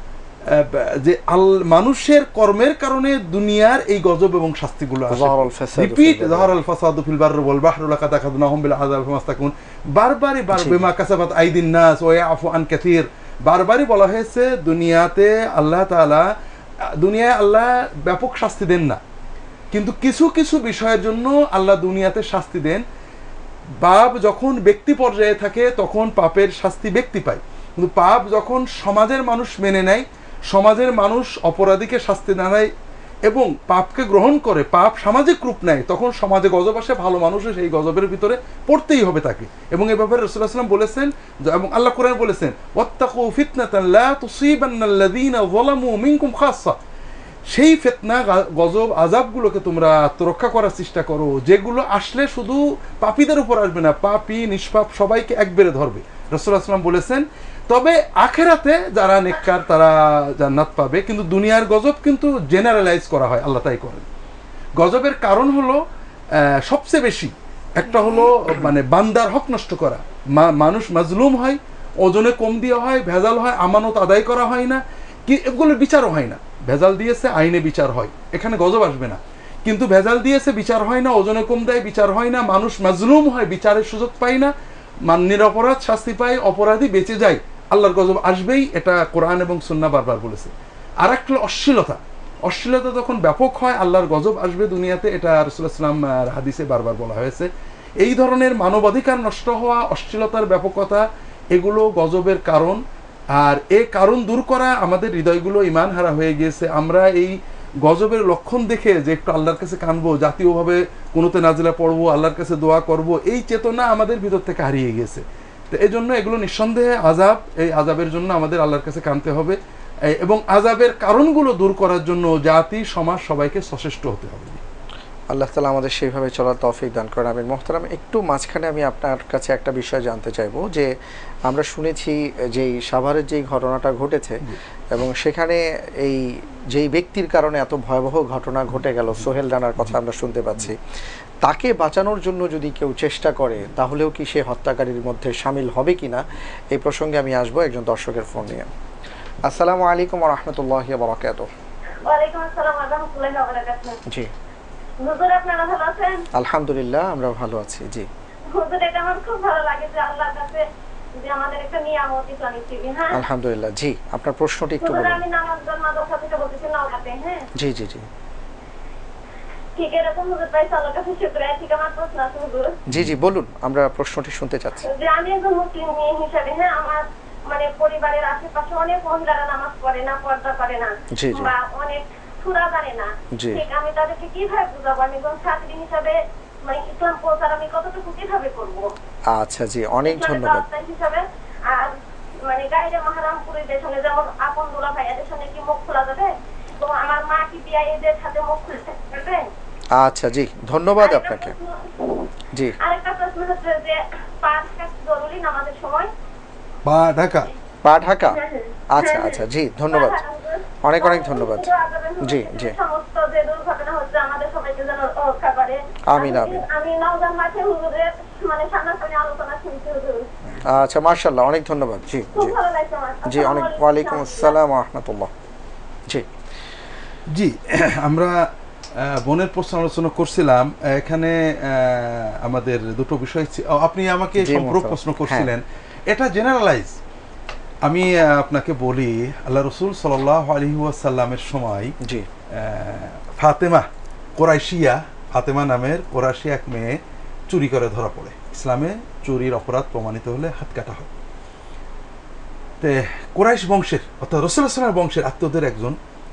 যে মানুষের কর্মের কারণে দুনিয়ার এই গজব এবং শাস্তিগুলো আসে। রিপিট, যাহারাল ফাসাদু ফিল বাররি ওয়াল বাহরি লাকাদ আখাযনাহুম বিল আযাব ফামাস্তাকুন, বারবারই বিমা কাসাবাত আইদিন নাস ওয়া ইয়াফু আন কাসীর। বারবারই বলা হয়েছে দুনিয়াতে আল্লাহ তাআলা, দুনিয়ায় আল্লাহ ব্যাপক শাস্তি দেন না, কিন্তু কিছু কিছু বিষয়ের জন্য আল্লাহ দুনিয়াতে শাস্তি দেন। পাপ যখন ব্যক্তি পর্যায়ে থাকে তখন পাপের শাস্তি ব্যক্তি পায়, কিন্তু পাপ যখন সমাজের মানুষ মেনে নেয়, সমাজের মানুষ অপরাধীকে শাস্তি না দেয় এবং পাপকে গ্রহণ করে, পাপ সামাজিক রূপ নেয়, তখন সমাজে গজব আসে। ভালো মানুষও সেই গজবের ভিতরে পড়তেই হবে তাকে। এবং এই ব্যাপারে রাসূলুল্লাহ সাল্লাল্লাহু আলাইহি ওয়াসাল্লাম বলেছেন, এবং আল্লাহ কোরআনে বলেছেন, ওয়াত্তাকু ফিতনাতান লা তুসিবান্নাল্লাযীনা যালামু মিনকুম খাসসা। সেই ফিতনা, গজব, আযাবগুলোকে তোমরা আত্মরক্ষা করার চেষ্টা করো, যেগুলো আসলে শুধু পাপীদের উপর আসবে না, পাপী নিষ্পাপ সবাইকে একবারে ধরবে। রাসূলুল্লাহ সাল্লাল্লাহু আলাইহি ওয়াসাল্লাম বলেছেন, তবে আখেরাতে যারা নেককার তারা জান্নাত পাবে, কিন্তু দুনিয়ার গজব কিন্তু জেনারেলাইজ করা হয়, আল্লাহ তাই করেন। গজবের কারণ হলো সবচেয়ে বেশি, একটা হলো মানে বান্দার হক নষ্ট করা, মানুষ মাজলুম হয়, ওজনে কম দেওয়া হয়, ভেজাল হয়, আমানত আদায় করা হয় না, কি এগুলোর বিচারও হয় না। ভেজাল দিয়েছে, আইনে বিচার হয়, এখানে গজব আসবে না। কিন্তু ভেজাল দিয়েছে, বিচার হয় না, ওজনে কম দেয়, বিচার হয় না, মানুষ মাজলুম হয়, বিচারের সুযোগ পায় না, নিরপরাধ শাস্তি পায়, অপরাধী বেঁচে যায়, আল্লাহর গজব আসবেই। এটা কোরআন এবং সুন্নাহ বারবার বলেছে। আর একটা অশ্লীলতা, অশ্লীলতা যখন ব্যাপক হয় আল্লাহর গজব আসবে দুনিয়াতে, এটা রাসূলুল্লাহ সাল্লাল্লাহু আলাইহি ওয়াসাল্লাম হাদিসে বারবার বলা হয়েছে। এই ধরনের মানবাধিকার নষ্ট হওয়া, অশ্লীলতার ব্যাপকতা, এগুলো গজবের কারণ। আর এই কারণ দূর করা, আমাদের হৃদয়গুলো ঈমান হারা হয়ে গিয়েছে। আমরা এই গজবের লক্ষণ দেখে যে একটু আল্লাহর কাছে কানবো, জাতীয়ভাবে কোনোতে নাজিলা পড়বো, আল্লাহর কাছে দোয়া করব, এই চেতনা আমাদের ভিতর থেকে হারিয়ে গেছে। তো এই জন্য এগুলো নিঃসন্দেহে আযাব, এই আযাবের জন্য আমাদের আল্লাহর কাছে কানতে হবে, এবং আযাবের কারণগুলো দূর করার জন্য জাতি, সমাজ সবাইকে সচেষ্ট হতে হবে। আল্লাহ তাআলা আমাদের সেইভাবে চলার তৌফিক দান করেন। আমিন। মোহতারাম, একটু মাঝখানে আমি আপনার কাছে একটা বিষয় জানতে চাইবো, যে আমরা শুনেছি যেই সাভারের যেই ঘটনাটা ঘটেছে এবং সেখানে এই যেই ব্যক্তির কারণে এত ভয়াবহ ঘটনা ঘটে গেল, সোহেল রানার কথা আমরা শুনতে পাচ্ছি, তাকে বাঁচানোর জন্য যদি কেউ চেষ্টা করে তাহলেও কি সে হত্যাকারীর মধ্যে শামিল হবে কিনা, এই প্রসঙ্গে আমি আসবো একজন দর্শকের ফোন নিয়ে। আসসালামু আলাইকুম ওয়া রাহমাতুল্লাহি ওয়া বারাকাতুহু। ওয়া আলাইকুম আসসালাম ওয়া রাহমাতুল্লাহি ওয়া বারাকাতুহু। জি হুজুর, আপনারা ভালো আছেন? আলহামদুলিল্লাহ, আমরা ভালো আছি। জি হুজুর, এটা আমার খুব ভালো লাগে যে আল্লাহর কাছে যে আমাদের একটা নিয়ামত ইসলামিক টিভি। হ্যাঁ, আলহামদুলিল্লাহ। জি, আপনার প্রশ্নটি একটু বলুন। আমি নামাজ মাদ্রাসা থেকে বলতেছি, নওগাঁতে। হ্যাঁ, জি জি জি ঠিক এরকম হুজুর পাইছে, আল্লাহর কাছে শুকরিয়া। ঠিক, আমার প্রশ্ন আছে হুজুর। জি জি বলুন, আমরা প্রশ্নটি শুনতে চাচ্ছি। যে আমি একজন মুসলিম মেয়ে হিসেবে, হ্যাঁ, আমার মানে পরিবারের আশেপাশে অনেক মহিলারা নামাজ পড়ে না, পর্দা করে না, বা অনেক সূরা জানে না। ঠিক, আমি তাদেরকে কিভাবে বুঝাবো? আমি একজন ছাত্রী হিসেবে মানে ইসলাম প্রচার আমি কতটুকু কিভাবে করব? আচ্ছা, জি, অনেক ধন্যবাদ। হিসাবে আর মানে গাইরে মাহরাম পুরুষদের সঙ্গে, যেমন আপন দুলা ভাইয়াদের সঙ্গে কি মুখ খোলা যাবে? তো আমার মা কি বিয়ে এদের সাথে মুখ খুলতে পারবে? আচ্ছা জি, ধন্যবাদ আপনাকে। জি, আরেকটা প্রশ্ন হচ্ছে যে পা ঢাকা জরুরি নামাজের সময়? পা ঢাকা, পা ঢাকা। আচ্ছা আচ্ছা, জি ধন্যবাদ, অনেক অনেক ধন্যবাদ। জি জি, সমস্ত যে দুর্ঘটনা হচ্ছে আমাদের সবাইকে যেন রক্ষা করে। আমিন আমিন। আমি নওগাঁ মাঠে হুজুরের মানে সামনাসামনি আলোচনা শুনছি হুজুর। আচ্ছা মাশাআল্লাহ, অনেক ধন্যবাদ। জি খুব জি ভালো লাগছে আমার। জি, অনেক, ওয়ালাইকুম আসসালাম ওয়া রাহমাতুল্লাহ। জি জি আমরা বোনের প্রশ্ন আলোচনা করছিলাম। এখানে আমাদের দুটো বিষয় আপনি আমাকে জি, সম্পূরক মোহতারাম। প্রশ্ন করছিলেন, এটা জেনারেলাইজ। আমি আপনাকে বলি, আল্লাহ রসুল সাল্লাল্লাহু আলাইহি ওয়াসাল্লামের সময় জি ফাতেমা কোরাইশিয়া, ফাতেমা নামের কোরাইশি এক মেয়ে চুরি করে ধরা পড়ে। ইসলামে চুরির অপরাধ প্রমাণিত হলে হাত কাটা হয়। তে কোরাইশ বংশের অর্থাৎ রাসূলুল্লাহ সাল্লাল্লাহু আলাইহি ওয়াসাল্লামের বংশের আত্মীয়দের একজন,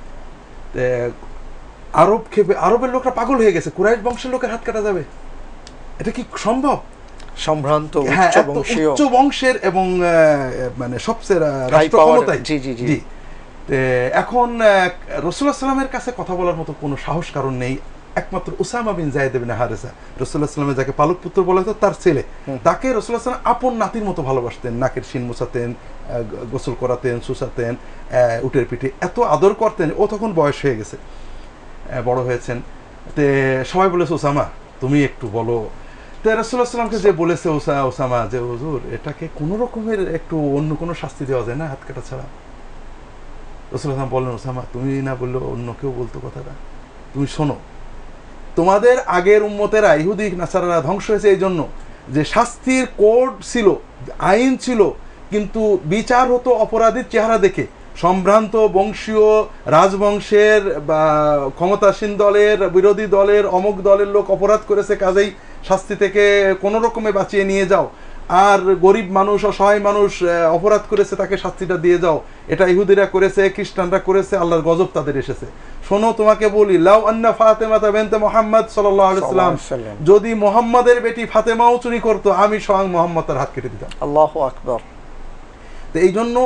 আরব খেপে, আরবের লোকরা পাগল হয়ে গেছে, কুরাইশ বংশের লোকের হাত কাটা যাবে, এটা কি সম্ভব? সম্ভ্রান্ত হ্যাঁ, উচ্চ এত বংশীয়, উচ্চ বংশের এবং মানে সবচেয়ে High রাষ্ট্র power, ক্ষমতায়। জি জি জি। জি। এখন রাসূলুল্লাহ সাল্লামের কাছে কথা বলার মতো কোনো সাহস কারণ নেই, একমাত্র উসামা বিন যায়েদ ইবনে হারেসা, রাসূলুল্লাহ সাল্লামের যাকে পালক পুত্র বলা হতো তার ছেলে, তাকে রাসূলুল্লাহ সাল্লাম আপন নাতির মতো ভালোবাসতেন। নাকের শিন মুছাতেন, গোসল করাতেন, সুসাতেন, উটের পিঠে এত আদর করতেন। ও তখন বয়স হয়ে গেছে, বড় হয়েছেন। তে সবাই বলেছে ওসামা তুমি একটু বলো। তো রাসূলুল্লাহ সাল্লামকে যে বলেছে ওসামা যে হুজুর এটাকে কোনো রকমের একটু অন্য কোনো শাস্তি দেওয়া যায় না হাত কাটা ছাড়া। রাসূলুল্লাহ সাল্লাম বললেন, ওসামা তুমি না বললে অন্য কেউ বলতো কথাটা, তুমি শোনো, তোমাদের আগের উম্মতেরা ইহুদি নাসারারা ধ্বংস হয়েছে এই জন্য যে শাস্তির কোড ছিল, আইন ছিল, কিন্তু বিচার হতো অপরাধীর চেহারা দেখে। সম্ভ্রান্ত বংশীয় রাজবংশের বা ক্ষমতাসীন দলের, বিরোধী দলের, অমুক দলের লোক অপরাধ করেছে, কাজেই শাস্তি থেকে কোনো রকমে বাঁচিয়ে নিয়ে যাও। আর গরিব মানুষ, অসহায় মানুষ অপরাধ করেছে, তাকে শাস্তিটা দিয়ে যাও। এটা ইহুদিরা করেছে, খ্রিস্টানরা করেছে, আল্লাহর গজব তাদের এসেছে। শোনো তোমাকে বলি, লাউ আন্না ফাতেমা বিনতে মুহাম্মদ সাল্লাল্লাহু আলাইহি ওয়াসাল্লাম, যদি মুহাম্মাদের বেটি ফাতেমাও চুরি করতো, আমি স্বয়ং মুহাম্মদ তার হাত কেটে দিতাম। আল্লাহু আকবার। তো এই জন্য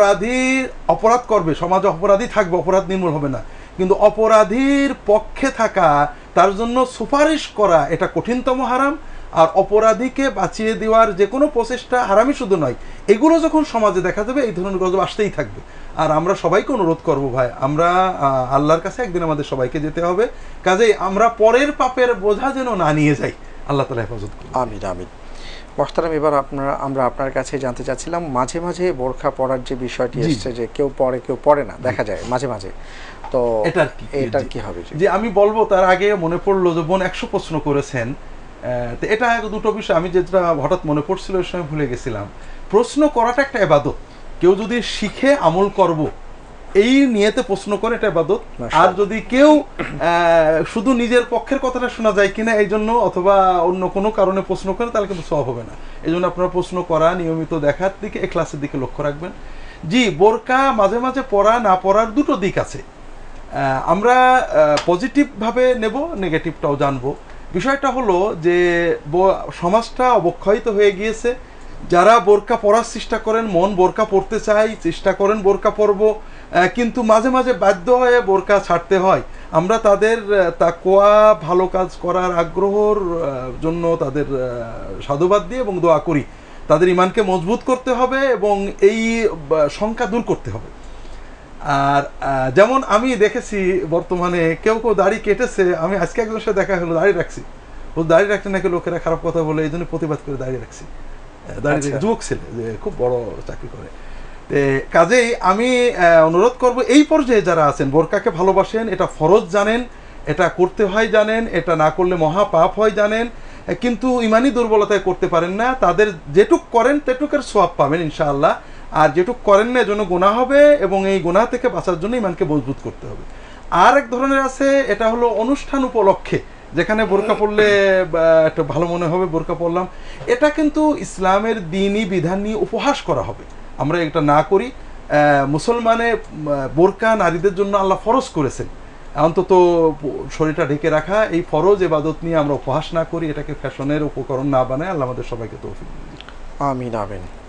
অপরাধ করবে, সমাজে অপরাধী থাকবে, অপরাধ নির্মূল হবে না, কিন্তু অপরাধীর পক্ষে থাকা, তার জন্য সুপারিশ করা, এটা কঠিনতম হারাম। আর অপরাধীকে বাঁচিয়ে দেওয়ার যে কোনো প্রচেষ্টা হারামই শুধু নয়, এগুলো যখন সমাজে দেখা যাবে এই ধরনের গজব আসতেই থাকবে। আর আমরা সবাইকে অনুরোধ করব, ভাই আমরা আল্লাহর কাছে একদিন আমাদের সবাইকে যেতে হবে, কাজেই আমরা পরের পাপের বোঝা যেন না নিয়ে যাই। আল্লাহ তাআলা হেফাজত করুন। আমিন আমিন। মোহতারাম, এবার আমরা আপনার কাছে জানতে চাচ্ছিলাম, মাঝে মাঝে বোরখা পরার যে বিষয়টি এসেছে যে কেউ পরে কেউ পরে না, দেখা যায় মাঝে মাঝে, তো এটার কি হবে? যে আমি বলবো তার আগে মনে পড়লো যে বোন 100 প্রশ্ন করেছেন। তো এটা দুটো বিষয় আমি যেটা হঠাৎ মনে পড়ছিল ওই সময় ভুলে গেছিলাম। প্রশ্ন করাটা একটা ইবাদত, কেউ যদি শিখে আমল করব এই নিয়তে প্রশ্ন করে, এটা ইবাদত। আর যদি কেউ শুধু নিজের পক্ষের কথাটা শোনা যায় কিনা এই জন্য অথবা অন্য কোনো কারণে প্রশ্ন করে, তাহলে কিন্তু সওয়াব হবে না। এই জন্য আপনারা প্রশ্ন করা, নিয়মিত দেখার দিকে, ইখলাসের দিকে লক্ষ্য রাখবেন। জি, বোরকা মাঝে মাঝে পরা না পরার দুটো দিক আছে, আমরা পজিটিভভাবে নেব, নেগেটিভটাও জানবো। বিষয়টা হলো যে সমাজটা অবক্ষয়িত হয়ে গিয়েছে। যারা বোরকা পরার চেষ্টা করেন, মন বোরকা পরতে চাই, চেষ্টা করেন বোরকা পরব, কিন্তু মাঝে মাঝে বাধ্য হয়ে বোরকা ছাড়তে হয়। আমরা তাদের তাকওয়া, ভালো কাজ করার আগ্রহর জন্য তাদের সাধুবাদ দিই এবং দোয়া করি। তাদের ইমানকে মজবুত করতে হবে এবং এই শঙ্কা দূর করতে হবে। আর যেমন আমি দেখেছি বর্তমানে কেউ দাড়ি কেটেছে, আমি আজকে একজনের সাথে দেখা হলো দাড়ি রাখছি, ও দাড়ি রাখতে নাকি লোকেরা খারাপ কথা বলে, এই জন্য প্রতিবাদ করে দাড়ি রাখছি। দাড়ি যুবক ছেলে, যে খুব বড় চাকরি করে। কাজেই আমি অনুরোধ করব, এই পর্যায়ে যারা আছেন, বোরকাকে ভালোবাসেন, এটা ফরজ জানেন, এটা করতে হয় জানেন, এটা না করলে মহা পাপ হয় জানেন, কিন্তু ইমানি দুর্বলতায় করতে পারেন না, তাদের যেটুক করেন তেটুকের সওয়াব পাবেন ইনশাআল্লাহ। আর যেটুক করেন না এজন্য গুনাহ হবে, এবং এই গুনাহ থেকে বাঁচার জন্য ইমানকে মজবুত করতে হবে। আর এক ধরনের আছে, এটা হলো অনুষ্ঠান উপলক্ষে, যেখানে বোরকা পরলে একটা ভালো মনে হবে, বোরকা পরলাম, এটা কিন্তু ইসলামের দ্বীনি বিধান নিয়ে উপহাস করা হবে। আমরা এটা না করি। মুসলমানে বোরকা নারীদের জন্য আল্লাহ ফরজ করেছেন, অন্তত শরীরটা ঢেকে রাখা, এই ফরজ ইবাদত নিয়ে আমরা উপহাস না করি, এটাকে ফ্যাশনের উপকরণ না বানায়। আল্লাহ আমাদের সবাইকে তৌফিক দিন। আমিন আমিন।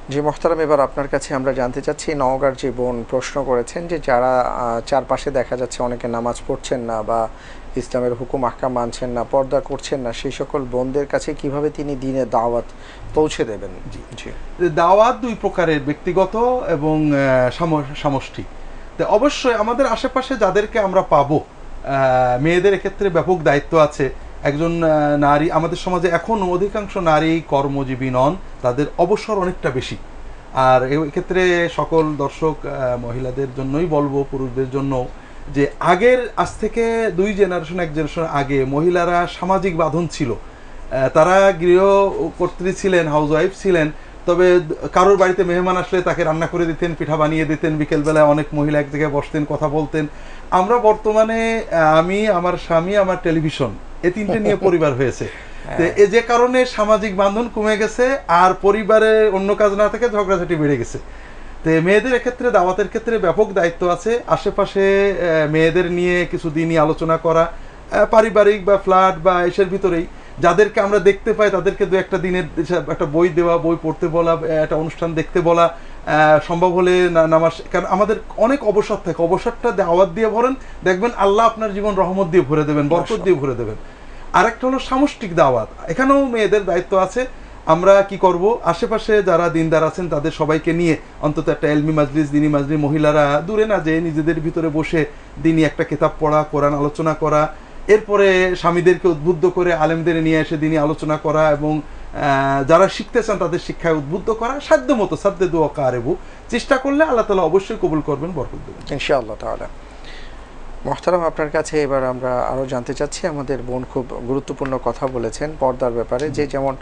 জি মোহতারাম, এবার আপনার কাছে আমরা জানতে চাচ্ছি, নওগাঁর যে বোন প্রশ্ন করেছেন যে যারা চারপাশে দেখা যাচ্ছে অনেকে নামাজ পড়ছেন না বা ইসলামের হুকুম আহকাম মানছেন না, পর্দা করছেন না, সেই সকল বোনদের কাছে কিভাবে তিনি দ্বীনের দাওয়াত পৌঁছে দেবেন? জি জি, দাওয়াত দুই প্রকারের, ব্যক্তিগত এবং সামষ্টিক। তো অবশ্যই আমাদের আশেপাশে যাদেরকে আমরা পাবো, মেয়েদের ক্ষেত্রে ব্যাপক দায়িত্ব আছে। একজন নারী, আমাদের সমাজে এখন অধিকাংশ নারী কর্মজীবী নন, তাদের অবসর অনেকটা বেশি। আর এক্ষেত্রে সকল দর্শক মহিলাদের জন্যই বলবো, পুরুষদের জন্য, যে আগের আজ থেকে 2 জেনারেশন 1 জেনারেশন আগে মহিলারা সামাজিক বাঁধন ছিল, তারা গৃহকর্ত্রী ছিলেন, হাউস ওয়াইফ ছিলেন। তবে কারোর বাড়িতে মেহমান আসলে তাকে রান্না করে দিতেন, পিঠা বানিয়ে দিতেন, বিকেলবেলায় অনেক মহিলা এক জায়গায় বসতেন, কথা বলতেন। আমরা বর্তমানে আমি, আমার স্বামী, আমার টেলিভিশন, এই 3টে নিয়ে পরিবার হয়েছে। যে কারণে সামাজিক বান্ধন কমে গেছে, আর পরিবারে অন্য কাজ না থেকে ঝগড়াঝাটি বেড়ে গেছে। তো মেয়েদের ক্ষেত্রে, দাওয়াতের ক্ষেত্রে ব্যাপক দায়িত্ব আছে। আশেপাশে মেয়েদের নিয়ে কিছু দিনই আলোচনা করা, পারিবারিক বা ফ্ল্যাট বা এসের ভিতরেই যাদেরকে আমরা দেখতে পাই তাদেরকে 2-1 দিনের একটা বই দেওয়া, বই পড়তে বলা, একটা অনুষ্ঠান দেখতে বলা, সম্ভব হলে নামাজ। কারণ আমাদের অনেক অবসর থাকে, অবসরটা দাওয়াত দিয়ে ভরেন, দেখবেন আল্লাহ আপনার জীবন রহমত দিয়ে ভরে দেবেন, বরকত দিয়ে ভরে দেবেন। আরেকটা হলো সামষ্টিক দাওয়াত, এখানেও মেয়েদের দায়িত্ব আছে। আমরা কি করব, আশেপাশে যারা দিনদার আছেন তাদের সবাইকে নিয়ে অন্তত একটা এলমি মাজলিস, দিনী মাজলিস, মহিলারা দূরে না যেয়ে নিজেদের ভিতরে বসে দিনী একটা কিতাব পড়া, কোরআন আলোচনা করা, এরপরে স্বামীদেরকে উদ্বুদ্ধ করে আলেমদের নিয়ে এসে দিনী আলোচনা করা, এবং যারা শিখতে চান তাদের শিক্ষায় উদ্বুদ্ধ করা, সাধ্য মতো সাদ্দে দোয়া কারেবু চেষ্টা করলে আল্লাহ তাআলা অবশ্যই কবুল করবেন, বরকত দেবেন ইনশাআল্লাহ তাআলা। মোহতারাম, আপনার কাছে এবার আমরা আরও জানতে চাচ্ছি, আমাদের বোন খুব গুরুত্বপূর্ণ কথা বলেছেন পর্দার ব্যাপারে, যে যেমন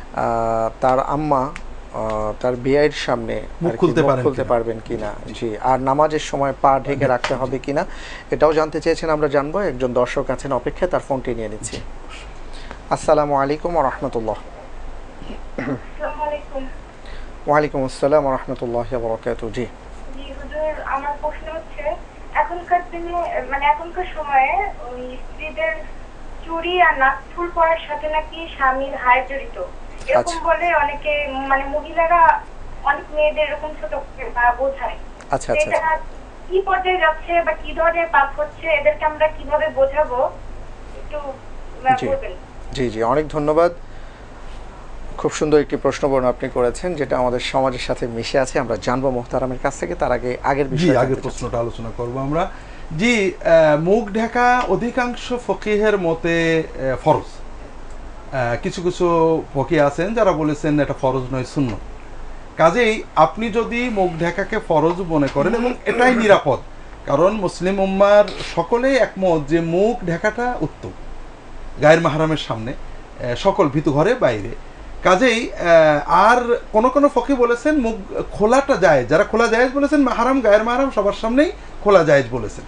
তার আম্মা তার বিয়ের সামনে মুখ খুলতে পারবেন কিনা, জি, আর নামাজের সময় পা ঢেকে রাখতে হবে কিনা, এটাও জানতে চেয়েছেন। আমরা জানবো। একজন দর্শক আছেন অপেক্ষায়, তার ফোনটি নিয়ে নিচ্ছি। আসসালামু আলাইকুম ওয়া রাহমাতুল্লাহ। ওয়ালাইকুম আসসালাম ওয়া রাহমাতুল্লাহি ওয়া বারাকাতুহু। জি হুজুর, আমার প্রশ্ন হচ্ছে, এখনকার দিনে মানে এখনকার সময়ে স্ত্রীদের চুড়ি আর নাকফুল পরার সাথে নাকি স্বামীর হায় জড়িত, এরকম বলে অনেকে, মানে মহিলারা অনেক মেয়েদের এরকম ছোট বোঝায়। আচ্ছা আচ্ছা, এটা কি পর্যায়ে যাচ্ছে বা কি ধরনের পাপ হচ্ছে, এদেরকে আমরা কিভাবে বোঝাবো একটু বলবেন? জি জি, অনেক ধন্যবাদ। খুব সুন্দর একটি প্রশ্ন বর্ণ আপনি করেছেন, যেটা আমাদের সমাজের সাথে মিশে আছে। আমরা জানবো মোহতারামের কাছ থেকে। তার আগে আগের প্রশ্নটা আলোচনা করব আমরা। জি, মুখ ঢাকা অধিকাংশ ফকিহের মতে ফরজ। কিছু কিছু ফকি আছেন যারা বলেছেন এটা ফরজ নয়, সুন্নাত। কাজেই আপনি যদি মুখ ঢাকাকে ফরজ মনে করেন, এবং এটাই নিরাপদ, কারণ মুসলিম উম্মার সকলেই একমত যে মুখ ঢাকাটা উত্তম গায়ের মাহরামের সামনে, সকল ভীতু ঘরে বাইরে। কাজেই আর কোন কোন ফকি বলেছেন মুখ খোলাটা জায়েজ, যারা খোলা জায়েজ বলেছেন, মাহরাম গায়ের মাহরাম সবার সামনেই খোলা জায়েজ বলেছেন।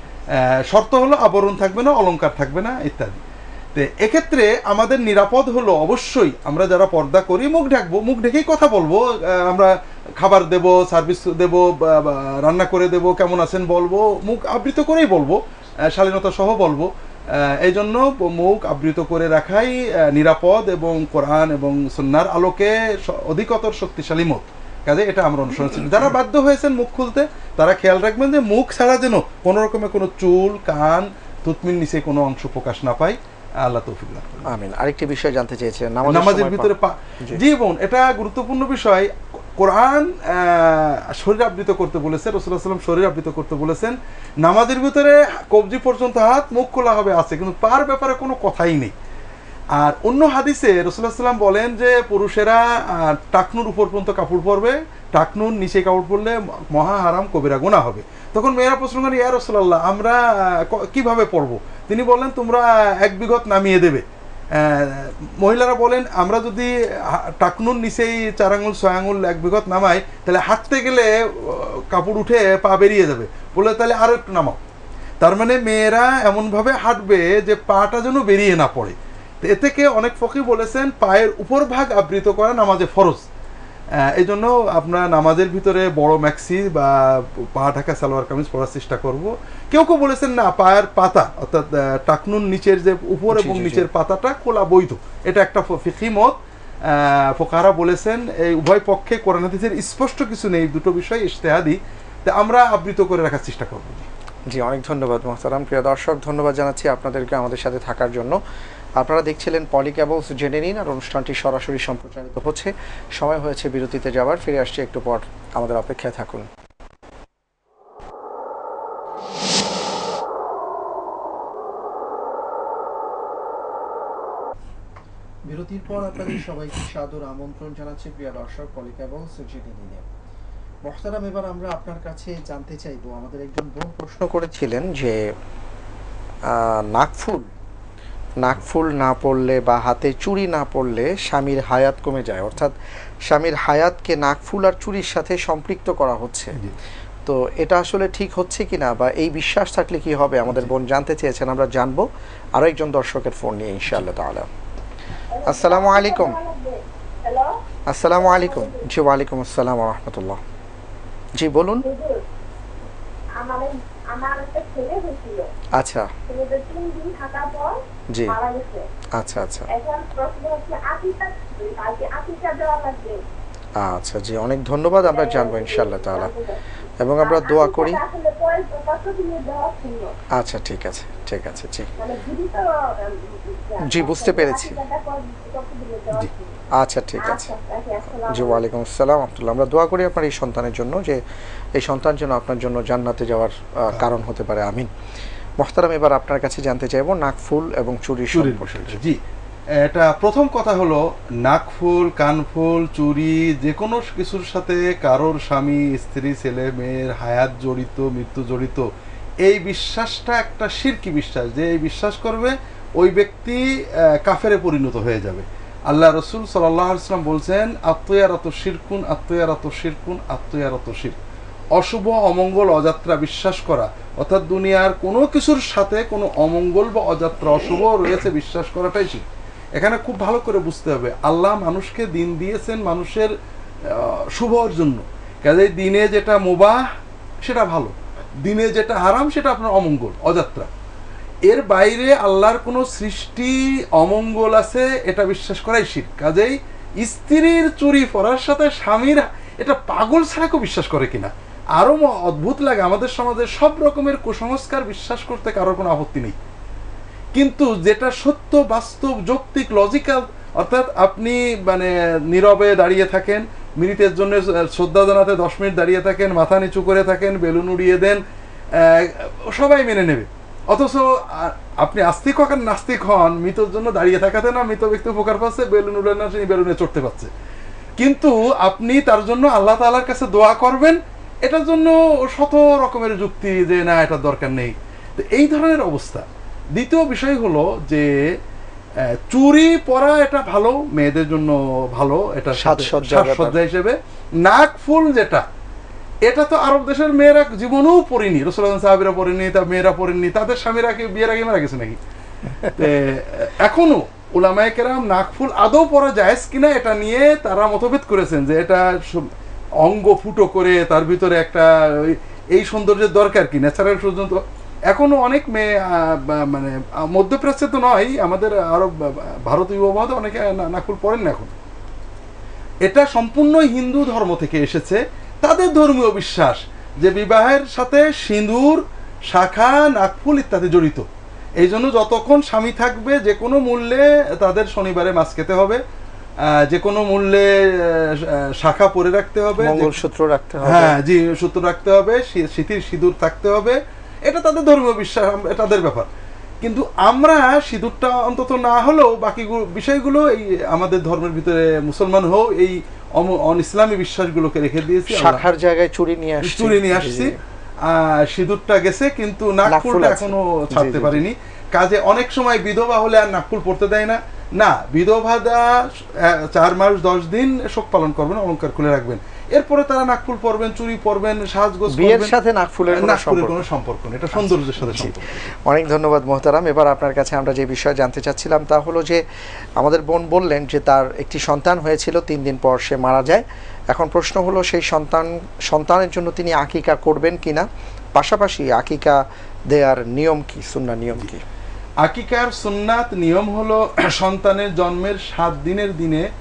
শর্ত হলো আবরণ থাকবে না, অলংকার থাকবে না, ইত্যাদি। তো এক্ষেত্রে আমাদের নিরাপদ হলো অবশ্যই আমরা যারা পর্দা করি মুখ ঢাকবো, মুখ ঢেকেই কথা বলবো। আমরা খাবার দেব, সার্ভিস দেব, রান্না করে দেব, কেমন আছেন বলবো, মুখ আবৃত করেই বলবো, শালীনতা সহ বলবো। এই জন্য মুখ আবৃত করে রাখাই নিরাপদ এবং কোরআন এবং সুন্নাহর আলোকে অধিকতর শক্তিশালী মত। কাজে এটা আমরা অনুসরণ করি। যারা বাধ্য হয়েছেন মুখ খুলতে, তারা খেয়াল রাখবেন যে মুখ ছাড়া যেন কোনো রকমের কোনো চুল, কান, থুতমির নিচে কোনো অংশ প্রকাশ না পায়। আল্লাহ তৌফিক দান করুন। আমিন। আরেকটি বিষয় জানতে চেয়েছিলেন, নামাজের ভিতরে জি বোন, এটা গুরুত্বপূর্ণ বিষয়। কোরআন শরীর আবৃত করতে বলেছে, রাসূলুল্লাহ সাল্লাল্লাহু আলাইহি ওয়াসাল্লাম শরীর আবৃত করতে বলেছেন। নামাজের ভিতরে কবজি পর্যন্ত হাত, মুখ খোলা হবে আছে, কিন্তু পার ব্যাপারে কোনো কথাই নেই। আর অন্য হাদিসে রাসূলুল্লাহ সাল্লাল্লাহু আলাইহি ওয়াসাল্লাম বলেন যে পুরুষেরা টাকনুর উপর পর্যন্ত কাপড় পরবে, টাকনুর নিচে কাপড় পরলে মহা হারাম কবিরা গুনাহ হবে। তখন মেয়েরা প্রশ্ন করেন, ইয়া রাসূলুল্লাহ, আমরা কিভাবে পরবো? তিনি বললেন, তোমরা 1 বিঘত নামিয়ে দেবে। মহিলারা বলেন, আমরা যদি টাকনুর নিচেই 4 আঙুল 6 আঙুল 1 বিঘত নামাই, তাহলে হাঁটতে গেলে কাপড় উঠে পা বেরিয়ে যাবে। বলে তাহলে আরো একটু নামাও। তার মানে মেয়েরা এমনভাবে হাঁটবে যে পাটা যেন বেরিয়ে না পড়ে। এ থেকে অনেক ফকি বলেছেন পায়ের উপর ভাগ আবৃত করা নামাজে ফরজ। এই জন্য আপনার নামাজের ভিতরে বড় ম্যাক্সি বা পা ঢাকা সালোয়ার কামিজ পরার চেষ্টা করব। কেউ কেউ বলেছেন না, পায়ের পাতা অর্থাৎ টাকনুন নিচের যে উপর এবং নিচের পাতাটা খোলা বৈধ, এটা একটা ফিকহি মত। ফোকাহারা বলেছেন এই উভয় পক্ষে কোরআন হাদিসের স্পষ্ট কিছু নেই, দুটো বিষয় ইজতিহাদি, তা আমরা আবৃত করে রাখার চেষ্টা করব। জি, অনেক ধন্যবাদ মোহতারাম। প্রিয় দর্শক, ধন্যবাদ জানাচ্ছি আপনাদেরকে আমাদের সাথে থাকার জন্য। আপনারা দেখছিলেন পলি ক্যাবলস জেনে নিন, আর অনুষ্ঠানটি সরাসরি সম্প্রচারিত হচ্ছে। সময় হয়েছে বিরতিতে যাওয়ার, ফিরে আসছি একটু পর, আমাদের অপেক্ষায় থাকুন। বিরতির পর আপনাদের সবাইকে সাদর আমন্ত্রণ জানাচ্ছি প্রিয় দর্শক পলি ক্যাবলস জেনে নিনে। মোহতারাম, এবার আমরা আপনার কাছে জানতে চাইবো, আমাদের একজন বোন প্রশ্ন করেছিলেন যে নাকফুল না পড়লে বা হাতে চুড়ি না পড়লে স্বামীর হায়াত কমে যায়, অর্থাৎ স্বামীর হায়াতকে নাকফুল আর চুড়ির সাথে সম্পৃক্ত করা হচ্ছে। তো এটা আসলে ঠিক হচ্ছে কিনা, বা এই বিশ্বাস থাকলে কি হবে, আমাদের বোন জানতে চেয়েছেন, আমরা জানবো আরো একজন দর্শকের ফোন নিয়ে ইনশাআল্লাহ তাআলা। আসসালামু আলাইকুম। আসসালামু আলাইকুম। জি, ওয়ালাইকুম আসসালাম ওয়া রাহমাতুল্লাহ। জি বলুন। আমার একটা ছেলে হয়েছিল। আচ্ছা। ছেলেদের 3 দিন থাকার পর জি মারা গেছে। আচ্ছা আচ্ছা। এখন প্রশ্ন হচ্ছে আকিকা দেওয়া লাগবে। আচ্ছা জি, অনেক ধন্যবাদ, আমরা জানবো ইনশাআল্লাহ তাআলা, এবং আমরা দোয়া করি। আসলে পরে কত দিনে দেওয়া ছিল? আচ্ছা ঠিক আছে, ঠিক আছে। জি মানে জীবিত জি, বুঝতে পেরেছি। জি আচ্ছা ঠিক আছে। জি, ওয়ালাইকুম আসসালাম আব্দুল্লাহ। আমরা দোয়া করি আপনার এই সন্তানের জন্য, যে এই সন্তান যেন আপনার জন্য জান্নাতে যাওয়ার কারণ হতে পারে, আমিন। মোহতারাম, এবার আপনার কাছে জানতে চাইবো নাকফুল এবং চুরির সম্পর্কে। জি, এটা প্রথম কথা হলো, নাকফুল, কানফুল, চুরি যে কোনো কিছুর সাথে কারোর স্বামী, স্ত্রী, ছেলে মেয়ের হায়াত জড়িত, মৃত্যু জড়িত, এই বিশ্বাসটা একটা শিরকি বিশ্বাস, যে এই বিশ্বাস করবে ওই ব্যক্তি কাফেরে পরিণত হয়ে যাবে। আল্লাহ রসুল সাল্লাল্লাহু আলাইহি ওয়াসাল্লাম বলছেন, আত্ময়ারত শিরকুন, আত্ময়ারত শিরকুন, আত্ময়ারত শিরক। অশুভ, অমঙ্গল, অযাত্রা বিশ্বাস করা, অর্থাৎ দুনিয়ার কোনো কিছুর সাথে কোনো অমঙ্গল বা অযাত্রা, অশুভ রয়েছে বিশ্বাস করাটাই শিরক। এখানে খুব ভালো করে বুঝতে হবে, আল্লাহ মানুষকে দিন দিয়েছেন মানুষের শুভর জন্য, কাজেই দিনে যেটা মুবাহ সেটা ভালো, দিনে যেটা হারাম সেটা আপনার অমঙ্গল, অযাত্রা। এর বাইরে আল্লাহর কোনো সৃষ্টি অমঙ্গল আছে এটা বিশ্বাস করাই শিরক। কাজেই স্ত্রীর চুরি পরার সাথে স্বামীর, এটা পাগল ছাড়া কেউ বিশ্বাস করে কিনা। আরো অদ্ভুত লাগে, আমাদের সমাজে সব রকমের কুসংস্কার বিশ্বাস করতে কারোর কোনো আপত্তি নেই, কিন্তু যেটা সত্য, বাস্তব, যৌক্তিক, লজিক্যাল, অর্থাৎ আপনি মানে নীরবে দাঁড়িয়ে থাকেন, মিনিটের জন্য শ্রদ্ধা জানাতে 10 মিনিট দাঁড়িয়ে থাকেন, মাথা নিচু করে থাকেন, বেলুন উড়িয়ে দেন, সবাই মেনে নেবে। অথচ আপনি আস্তিক হোক আর নাস্তিক হন, মৃতর জন্য দাঁড়িয়ে থাকাতে না মৃত ব্যক্তি উপকার পাচ্ছে, বেলুন উড়ে না সে বেলুনে চড়তে পারছে, কিন্তু আপনি তার জন্য আল্লাহ তাআলার কাছে দোয়া করবেন, এটার জন্য শত রকমের যুক্তি যে না এটার দরকার নেই। তো এই ধরনের অবস্থা। দ্বিতীয় বিষয় হলো যে চুরি পরা এটা ভালো, মেয়েদের জন্য ভালো, এটা সাজসজ্জা হিসেবে। নাকফুল যেটা, এটা তো আরব দেশের মেয়েরা জীবনেও পড়েনি, রাসূলুল্লাহ সাহাবীরা পড়েনি, তার মেয়েরা পড়েনি, তাদের স্বামীরা কি বিয়ের আগে মারা গেছে নাকি? এখনো উলামায়ে কেরাম নাকফুল আদৌ পরা জায়েজ কিনা এটা নিয়ে তারা মতভেদ করেছেন, যে এটা অঙ্গ ফুটো করে তার ভিতরে একটা এই সৌন্দর্যের দরকার কি, ন্যাচারাল পর্যন্ত। এখনো অনেক মেয়ে মানে মধ্যপ্রাচ্যে তো নয়, আমাদের আরব ভারতীয় উপমহাদেশে অনেকে নাকফুল পরেন না এখন। এটা সম্পূর্ণ হিন্দু ধর্ম থেকে এসেছে, তাদের ধর্মীয় বিশ্বাস যে বিবাহের সাথে সিঁদুর, শাখা, নাকফুল ইত্যাদি জড়িত। এই জন্য যতক্ষণ স্বামী থাকবে যে কোনো মূল্যে তাদের শনিবারে মাছ খেতে হবে, যে কোনো মূল্যে শাখা পরে রাখতে হবে, মঙ্গলসূত্র রাখতে হবে, হ্যাঁ জি, সূত্র রাখতে হবে, সিঁথির সিঁদুর থাকতে হবে, এটা তাদের ধর্মীয় বিশ্বাস, তাদের ব্যাপার। কিন্তু আমরা সিঁদুরটা অন্তত না হলেও বাকি বিষয়গুলো এই আমাদের ধর্মের ভিতরে মুসলমান হও এই ইসলামী বিশ্বাসগুলোকে রেখে দিয়েছি। শাখার জায়গায় চুরি নিয়ে আসছি, সিঁদুরটা গেছে কিন্তু নাকফুলটা এখনো ছাড়তে পারিনি। কাজে অনেক সময় বিধবা হলে আর নাকফুল পড়তে দেয় না, না বিধবাদা 4 মাস 10 দিন শোক পালন করবেন, অলংকার খুলে রাখবেন, এরপরে তারা নাকফুল পরবেন, চুরি পরবেন, সাজগোজ করবেন। বিয়ের সাথে নাকফুলের কোনো সম্পর্ক নেই, এটা সৌন্দর্যের সাথে সম্পর্ক। অনেক ধন্যবাদ মোহতারাম। এবার আপনার কাছে আমরা যে বিষয় জানতে চাচ্ছিলাম তা হলো যে আমাদের বোন বললেন যে তার একটি সন্তান হয়েছিল, 3 দিন পর সে মারা যায়। এখন প্রশ্ন হলো সেই সন্তানের জন্য তিনি আকিকা করবেন কিনা, পাশাপাশি আকিকা দেয়ার নিয়ম কি, সুন্নাহ নিয়ম কি? আকিকার সুন্নাত নিয়ম হলো সন্তানের জন্মের 7 দিনের দিনে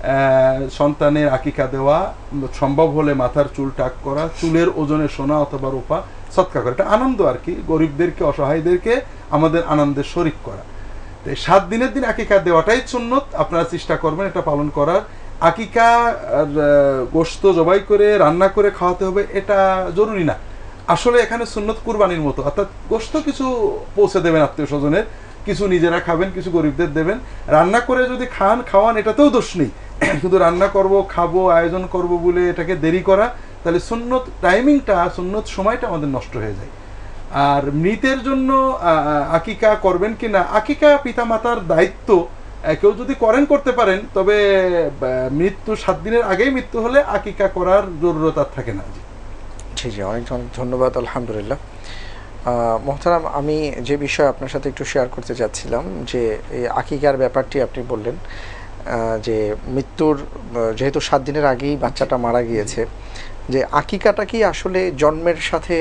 সন্তানের আকিকা দেওয়া, সম্ভব হলে মাথার চুল টাক করা, চুলের ওজনে সোনা অথবা রূপা সৎকা করা। এটা আনন্দ আর কি, গরিবদেরকে অসহায়দেরকে আমাদের আনন্দের শরিক করা। 7 দিনের দিন আকিকা দেওয়াটাই সুন্নত, আপনারা চেষ্টা করবেন এটা পালন করার। আকিকা গোশত জবাই করে রান্না করে খাওয়াতে হবে এটা জরুরি না, আসলে এখানে সুন্নত কুরবানির মতো, অর্থাৎ গোশত কিছু পৌঁছে দেবেন আত্মীয় স্বজনের, কিছু নিজেরা খাবেন, কিছু গরিবদের দেবেন। রান্না করে যদি খাওয়ান এটাতেও দোষ নেই, কিন্তু রান্না করব খাবো আয়োজন করব বলে এটাকে দেরি করা, তাহলে সুন্নত টাইমিংটা, সুন্নত সময়টা আমাদের নষ্ট হয়ে যায়। আর মৃতের জন্য আকিকা করবেন কি না, আকিকা পিতামাতার দায়িত্ব, কেউ যদি করতে পারেন, তবে মৃত্যু 7 দিনের আগেই মৃত্যু হলে আকিকা করার জরুরত আর থাকে না। জি জি, অনেক ধন্যবাদ, আলহামদুলিল্লাহ। মোহতারাম, আমি যে বিষয় আপনার সাথে একটু শেয়ার করতে চাচ্ছিলাম, যে এই আকিকার ব্যাপারটি আপনি বললেন যে মৃত্যুর যেহেতু 7 দিনের আগেই বাচ্চাটা মারা গিয়েছে, যে আকিকাটা কি আসলে জন্মের সাথে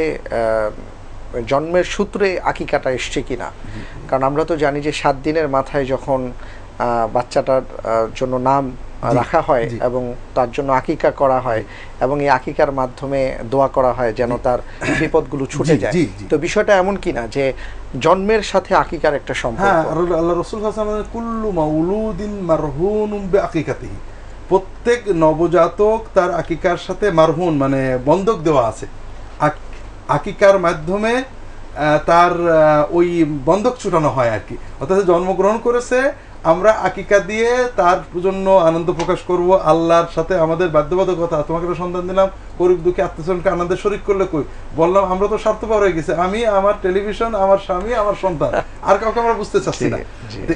জন্মের সূত্রে আকিকাটা এসছে কিনা? কারণ আমরা তো জানি যে 7 দিনের মাথায় যখন বাচ্চাটার জন্য নাম রাখা হয় এবং তার জন্য আকিকা করা হয় এবং এই আকিকার মাধ্যমে দোয়া করা হয় যেন তার বিপদগুলো ছুটে যায়। তো বিষয়টা এমন কিনা যে জন্মের সাথে আকিকার একটা সম্পর্ক? আল্লাহ রাসূল সাল্লাল্লাহু আলাইহি ওয়াসাল্লাম কুল্লু মাউলুদিন মারহুনুম বিআকিকাতিহি, প্রত্যেক নবজাতক তার আকিকার সাথে মারহুন মানে বন্ধক দেওয়া আছে, আকিকার মাধ্যমে তার ওই বন্ধক ছুটানো হয় আর কি। অর্থাৎ জন্মগ্রহণ করেছে, আমরা আকিকা দিয়ে তার জন্য আনন্দ প্রকাশ করব, আল্লাহর সাথে আমাদের বাধ্যবাধকতা। তোমাকে একটা সন্তান দিলাম, গরিব দুঃখী আত্মীয়স্বজনকে আনন্দের শরীক করলে কই, বললাম আমরা তো স্বার্থপর হয়ে গেছি, আমি, আমার টেলিভিশন, আমার স্বামী, আমার সন্তান, আর কাউকে আমরা বুঝতে চাচ্ছি না। তো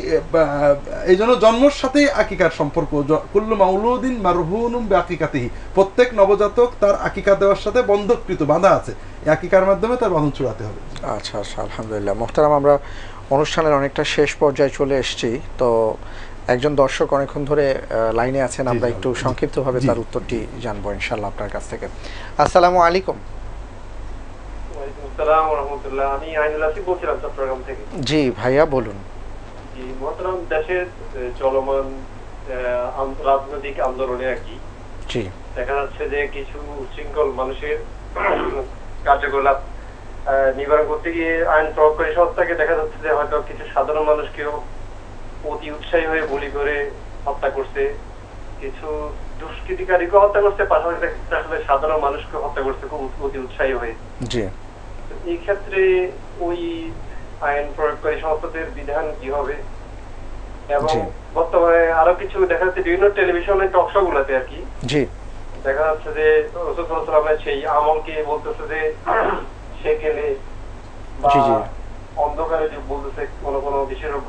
এই জন্য জন্মের সাথেই আকিকার সম্পর্ক। কুল্লু মাউলুদিন মারহুনুম বিআকিকাতিহি, প্রত্যেক নবজাতক তার আকিকা দেওয়ার সাথে বন্ধকৃত, বাঁধা আছে, এই আকিকার মাধ্যমে তার বাঁধন ছুড়াতে হবে। আচ্ছা আচ্ছা, আলহামদুলিল্লাহ। মোহতারাম, আমরা অনুষ্ঠানের অনেকটা শেষ পর্যায়ে চলে এসেছি, তো একজন দর্শক অনেকক্ষণ ধরে লাইনে আছেন, আমরা একটু সংক্ষিপ্তভাবে তার উত্তরটি জানবো ইনশাআল্লাহ আপনার কাছ থেকে। আসসালামু আলাইকুম। ওয়ালাইকুম আসসালাম ওয়া রাহমাতুল্লাহ। আমি আইনুল আসিফ বলছিলাম চট্টগ্রাম থেকে। জি ভাইয়া, বলুন। জি মোহতারাম, দেশের চলমান রাজনৈতিক আন্দোলনে আর কি দেখা যাচ্ছে যে কিছু উচ্ছৃঙ্খল মানুষের কার্যকলাপ নিবারণ করতে গিয়ে আইন প্রয়োগকারী সংস্থাকে দেখা যাচ্ছে যে হয়তো কিছু সাধারণ মানুষকেও অতি উৎসাহী হয়ে গুলি করে হত্যা করছে, কিছু দুষ্কৃতিকারীকে হত্যা করছে, পাশাপাশি আসলে সাধারণ মানুষকে হত্যা করছে খুব অতি উৎসাহী হয়ে। এই ক্ষেত্রে ওই আইন প্রয়োগকারী সংস্থাদের বিধান কি হবে? এবং বর্তমানে আরো কিছু দেখা যাচ্ছে বিভিন্ন টেলিভিশনের টকশো গুলাতে আর কি দেখা যাচ্ছে যে রাসূল সাল্লাল্লাহু আলাইহি ওয়াসাল্লামের সেই আমলকে বলতেছে যে সে গেলে বা অন্ধকারে যে বলতেছে কোন কোন বিশেষজ্ঞ।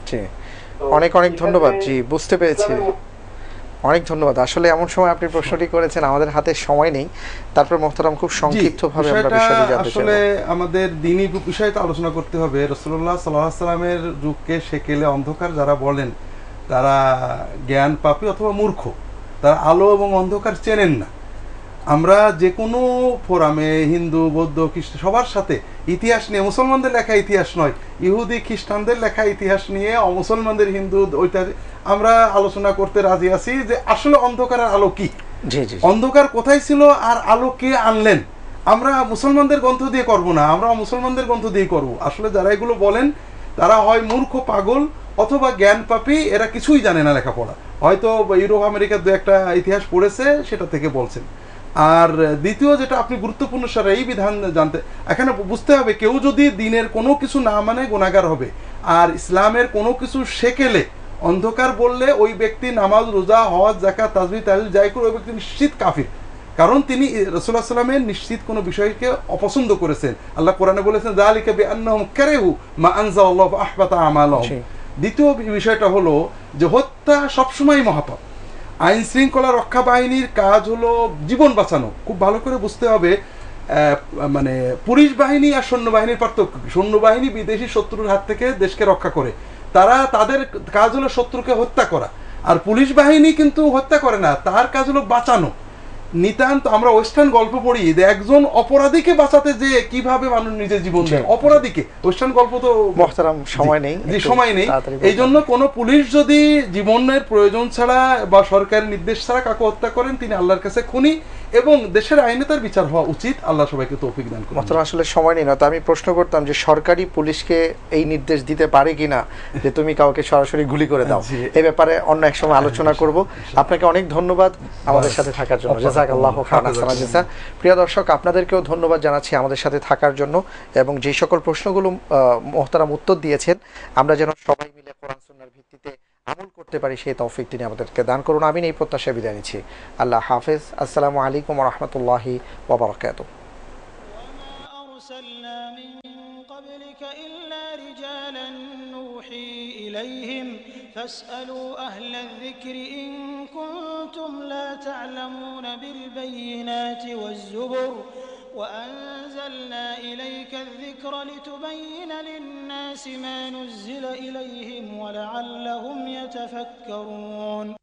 অনেক অনেক ধন্যবাদ। জি, বুঝতে পেরেছি, অনেক ধন্যবাদ। আসলে এমন সময় আপনি প্রশ্নটি করেছেন, আমাদের হাতে সময় নেই, তারপর মোহতারাম খুব সংক্ষিপ্তভাবে আমরা বিষয়টি জানতে চাই। আসলে আমাদের দ্বীনি বিষয়টা আলোচনা করতে হবে। রাসূলুল্লাহ সাল্লাল্লাহু আলাইহি ওয়াসাল্লামের যুগকে সেকেলে অন্ধকার যারা বলেন তারা জ্ঞান পাপী অথবা মূর্খ, তারা আলো এবং অন্ধকার চেনেন না। আমরা যে কোনো ফোরামে হিন্দু বৌদ্ধ খ্রিস্টান সবার সাথে ইতিহাস নিয়ে, মুসলমানদের লেখা ইতিহাস নয়, ইহুদি খ্রিস্টানদের লেখা ইতিহাস নিয়ে, অমুসলমানদের হিন্দু ওইটা আমরা আলোচনা করতে রাজি আছি যে আসলে অন্ধকারের আলো কি, অন্ধকার কোথায় ছিল আর আলো কে আনলেন। আমরা মুসলমানদের গ্রন্থ দিয়ে করব না, আমরা মুসলমানদের গ্রন্থ দিয়ে করব। আসলে যারা এগুলো বলেন তারা হয় মূর্খ পাগল অথবা জ্ঞান পাপী, এরা কিছুই জানে না লেখাপড়া, হয়তো ইউরোপ আমেরিকার দু একটা ইতিহাস পড়েছে সেটা থেকে বলছেন। আর দ্বিতীয় যেটা আপনি গুরুত্বপূর্ণ স্যার, এই বিধান জানতে এখানে বুঝতে হবে, কেউ যদি দিনের কোনো কিছু না মানে গুনাহগার হবে, আর ইসলামের কোনো কিছু শেখেলে অন্ধকার বললে ওই ব্যক্তি নামাজ রোজা হজ যাকাত তাসবিহ তাহলিল যাই করে ওই ব্যক্তি নিশ্চিত কাফির, কারণ তিনি রাসূলুল্লাহ সাল্লাল্লাহু আলাইহি ওয়াসাল্লামের নিশ্চিত কোনো বিষয়কে অপছন্দ করেছেন। আল্লাহ কোরআনে বলেছেন যালিকা বিআন্নাহুম কারাহু মা আনজালাল্লাহু ফাআহবাতা আমালাহুম। দ্বিতীয় বিষয়টা হলো যে হত্যা সবসময় মহাপাপ। আইন শৃঙ্খলা রক্ষা বাহিনীর কাজ হলো জীবন বাঁচানো। খুব ভালো করে বুঝতে হবে, মানে পুলিশ বাহিনী আর সৈন্যবাহিনীর পার্থক্য। সৈন্যবাহিনী বিদেশি শত্রুর হাত থেকে দেশকে রক্ষা করে, তাদের কাজ হলো শত্রুকে হত্যা করা। আর পুলিশ বাহিনী কিন্তু হত্যা করে না, তার কাজ হলো বাঁচানো। নিতান্ত আমরা ওয়েস্টার্ন গল্প পড়ি যে একজন অপরাধীকে বাঁচাতে যে কিভাবে মানুষ নিজের জীবন দেয়, অপরাধীকে, ওয়েস্টার্ন গল্প তো মুহতারাম সময় নেই, যে সময় নেই, এই জন্য কোনো পুলিশ যদি জীবনের প্রয়োজন ছাড়া বা সরকারের নির্দেশ ছাড়া কাউকে হত্যা করেন তিনি আল্লাহর কাছে খুনি এবং দেশের আইনে তার বিচার হওয়া উচিত। আল্লাহ সবাইকে তৌফিক দান করুন। মুহতারাম আসলে সময় নেই না, তো আমি প্রশ্ন করতাম যে সরকারি পুলিশকে এই নির্দেশ দিতে পারে কিনা যে তুমি কাউকে সরাসরি গুলি করে দাও, এই ব্যাপারে অন্য এক সময় আলোচনা করব। আপনাকে অনেক ধন্যবাদ আমাদের সাথে থাকার জন্য, জাযাকাল্লাহু খাইরান। প্রিয় দর্শক, আপনাদেরকেও ধন্যবাদ জানাচ্ছি আমাদের সাথে থাকার জন্য এবং যে সকল প্রশ্নগুলো মুহতারাম উত্তর দিয়েছেন আমরা যেন সবাই মিলে কোরআন সুন্নাহর ভিত্তিতে আমল করতে পারি সেই তৌফিক তিনি আমাদেরকে দান করুন। আমিন এই প্রত্যাশায় বিদায় নিচ্ছি। আল্লাহ হাফেজ। আসসালামু আলাইকুম ওয়া রাহমাতুল্লাহি ওয়া বারাকাতুহু। فاسألوا أهل الذكر إن كنتم لا تعلمون بالبينات والزبر وأنزلنا إليك الذكر لتبين للناس ما نزل إليهم ولعلهم يتفكرون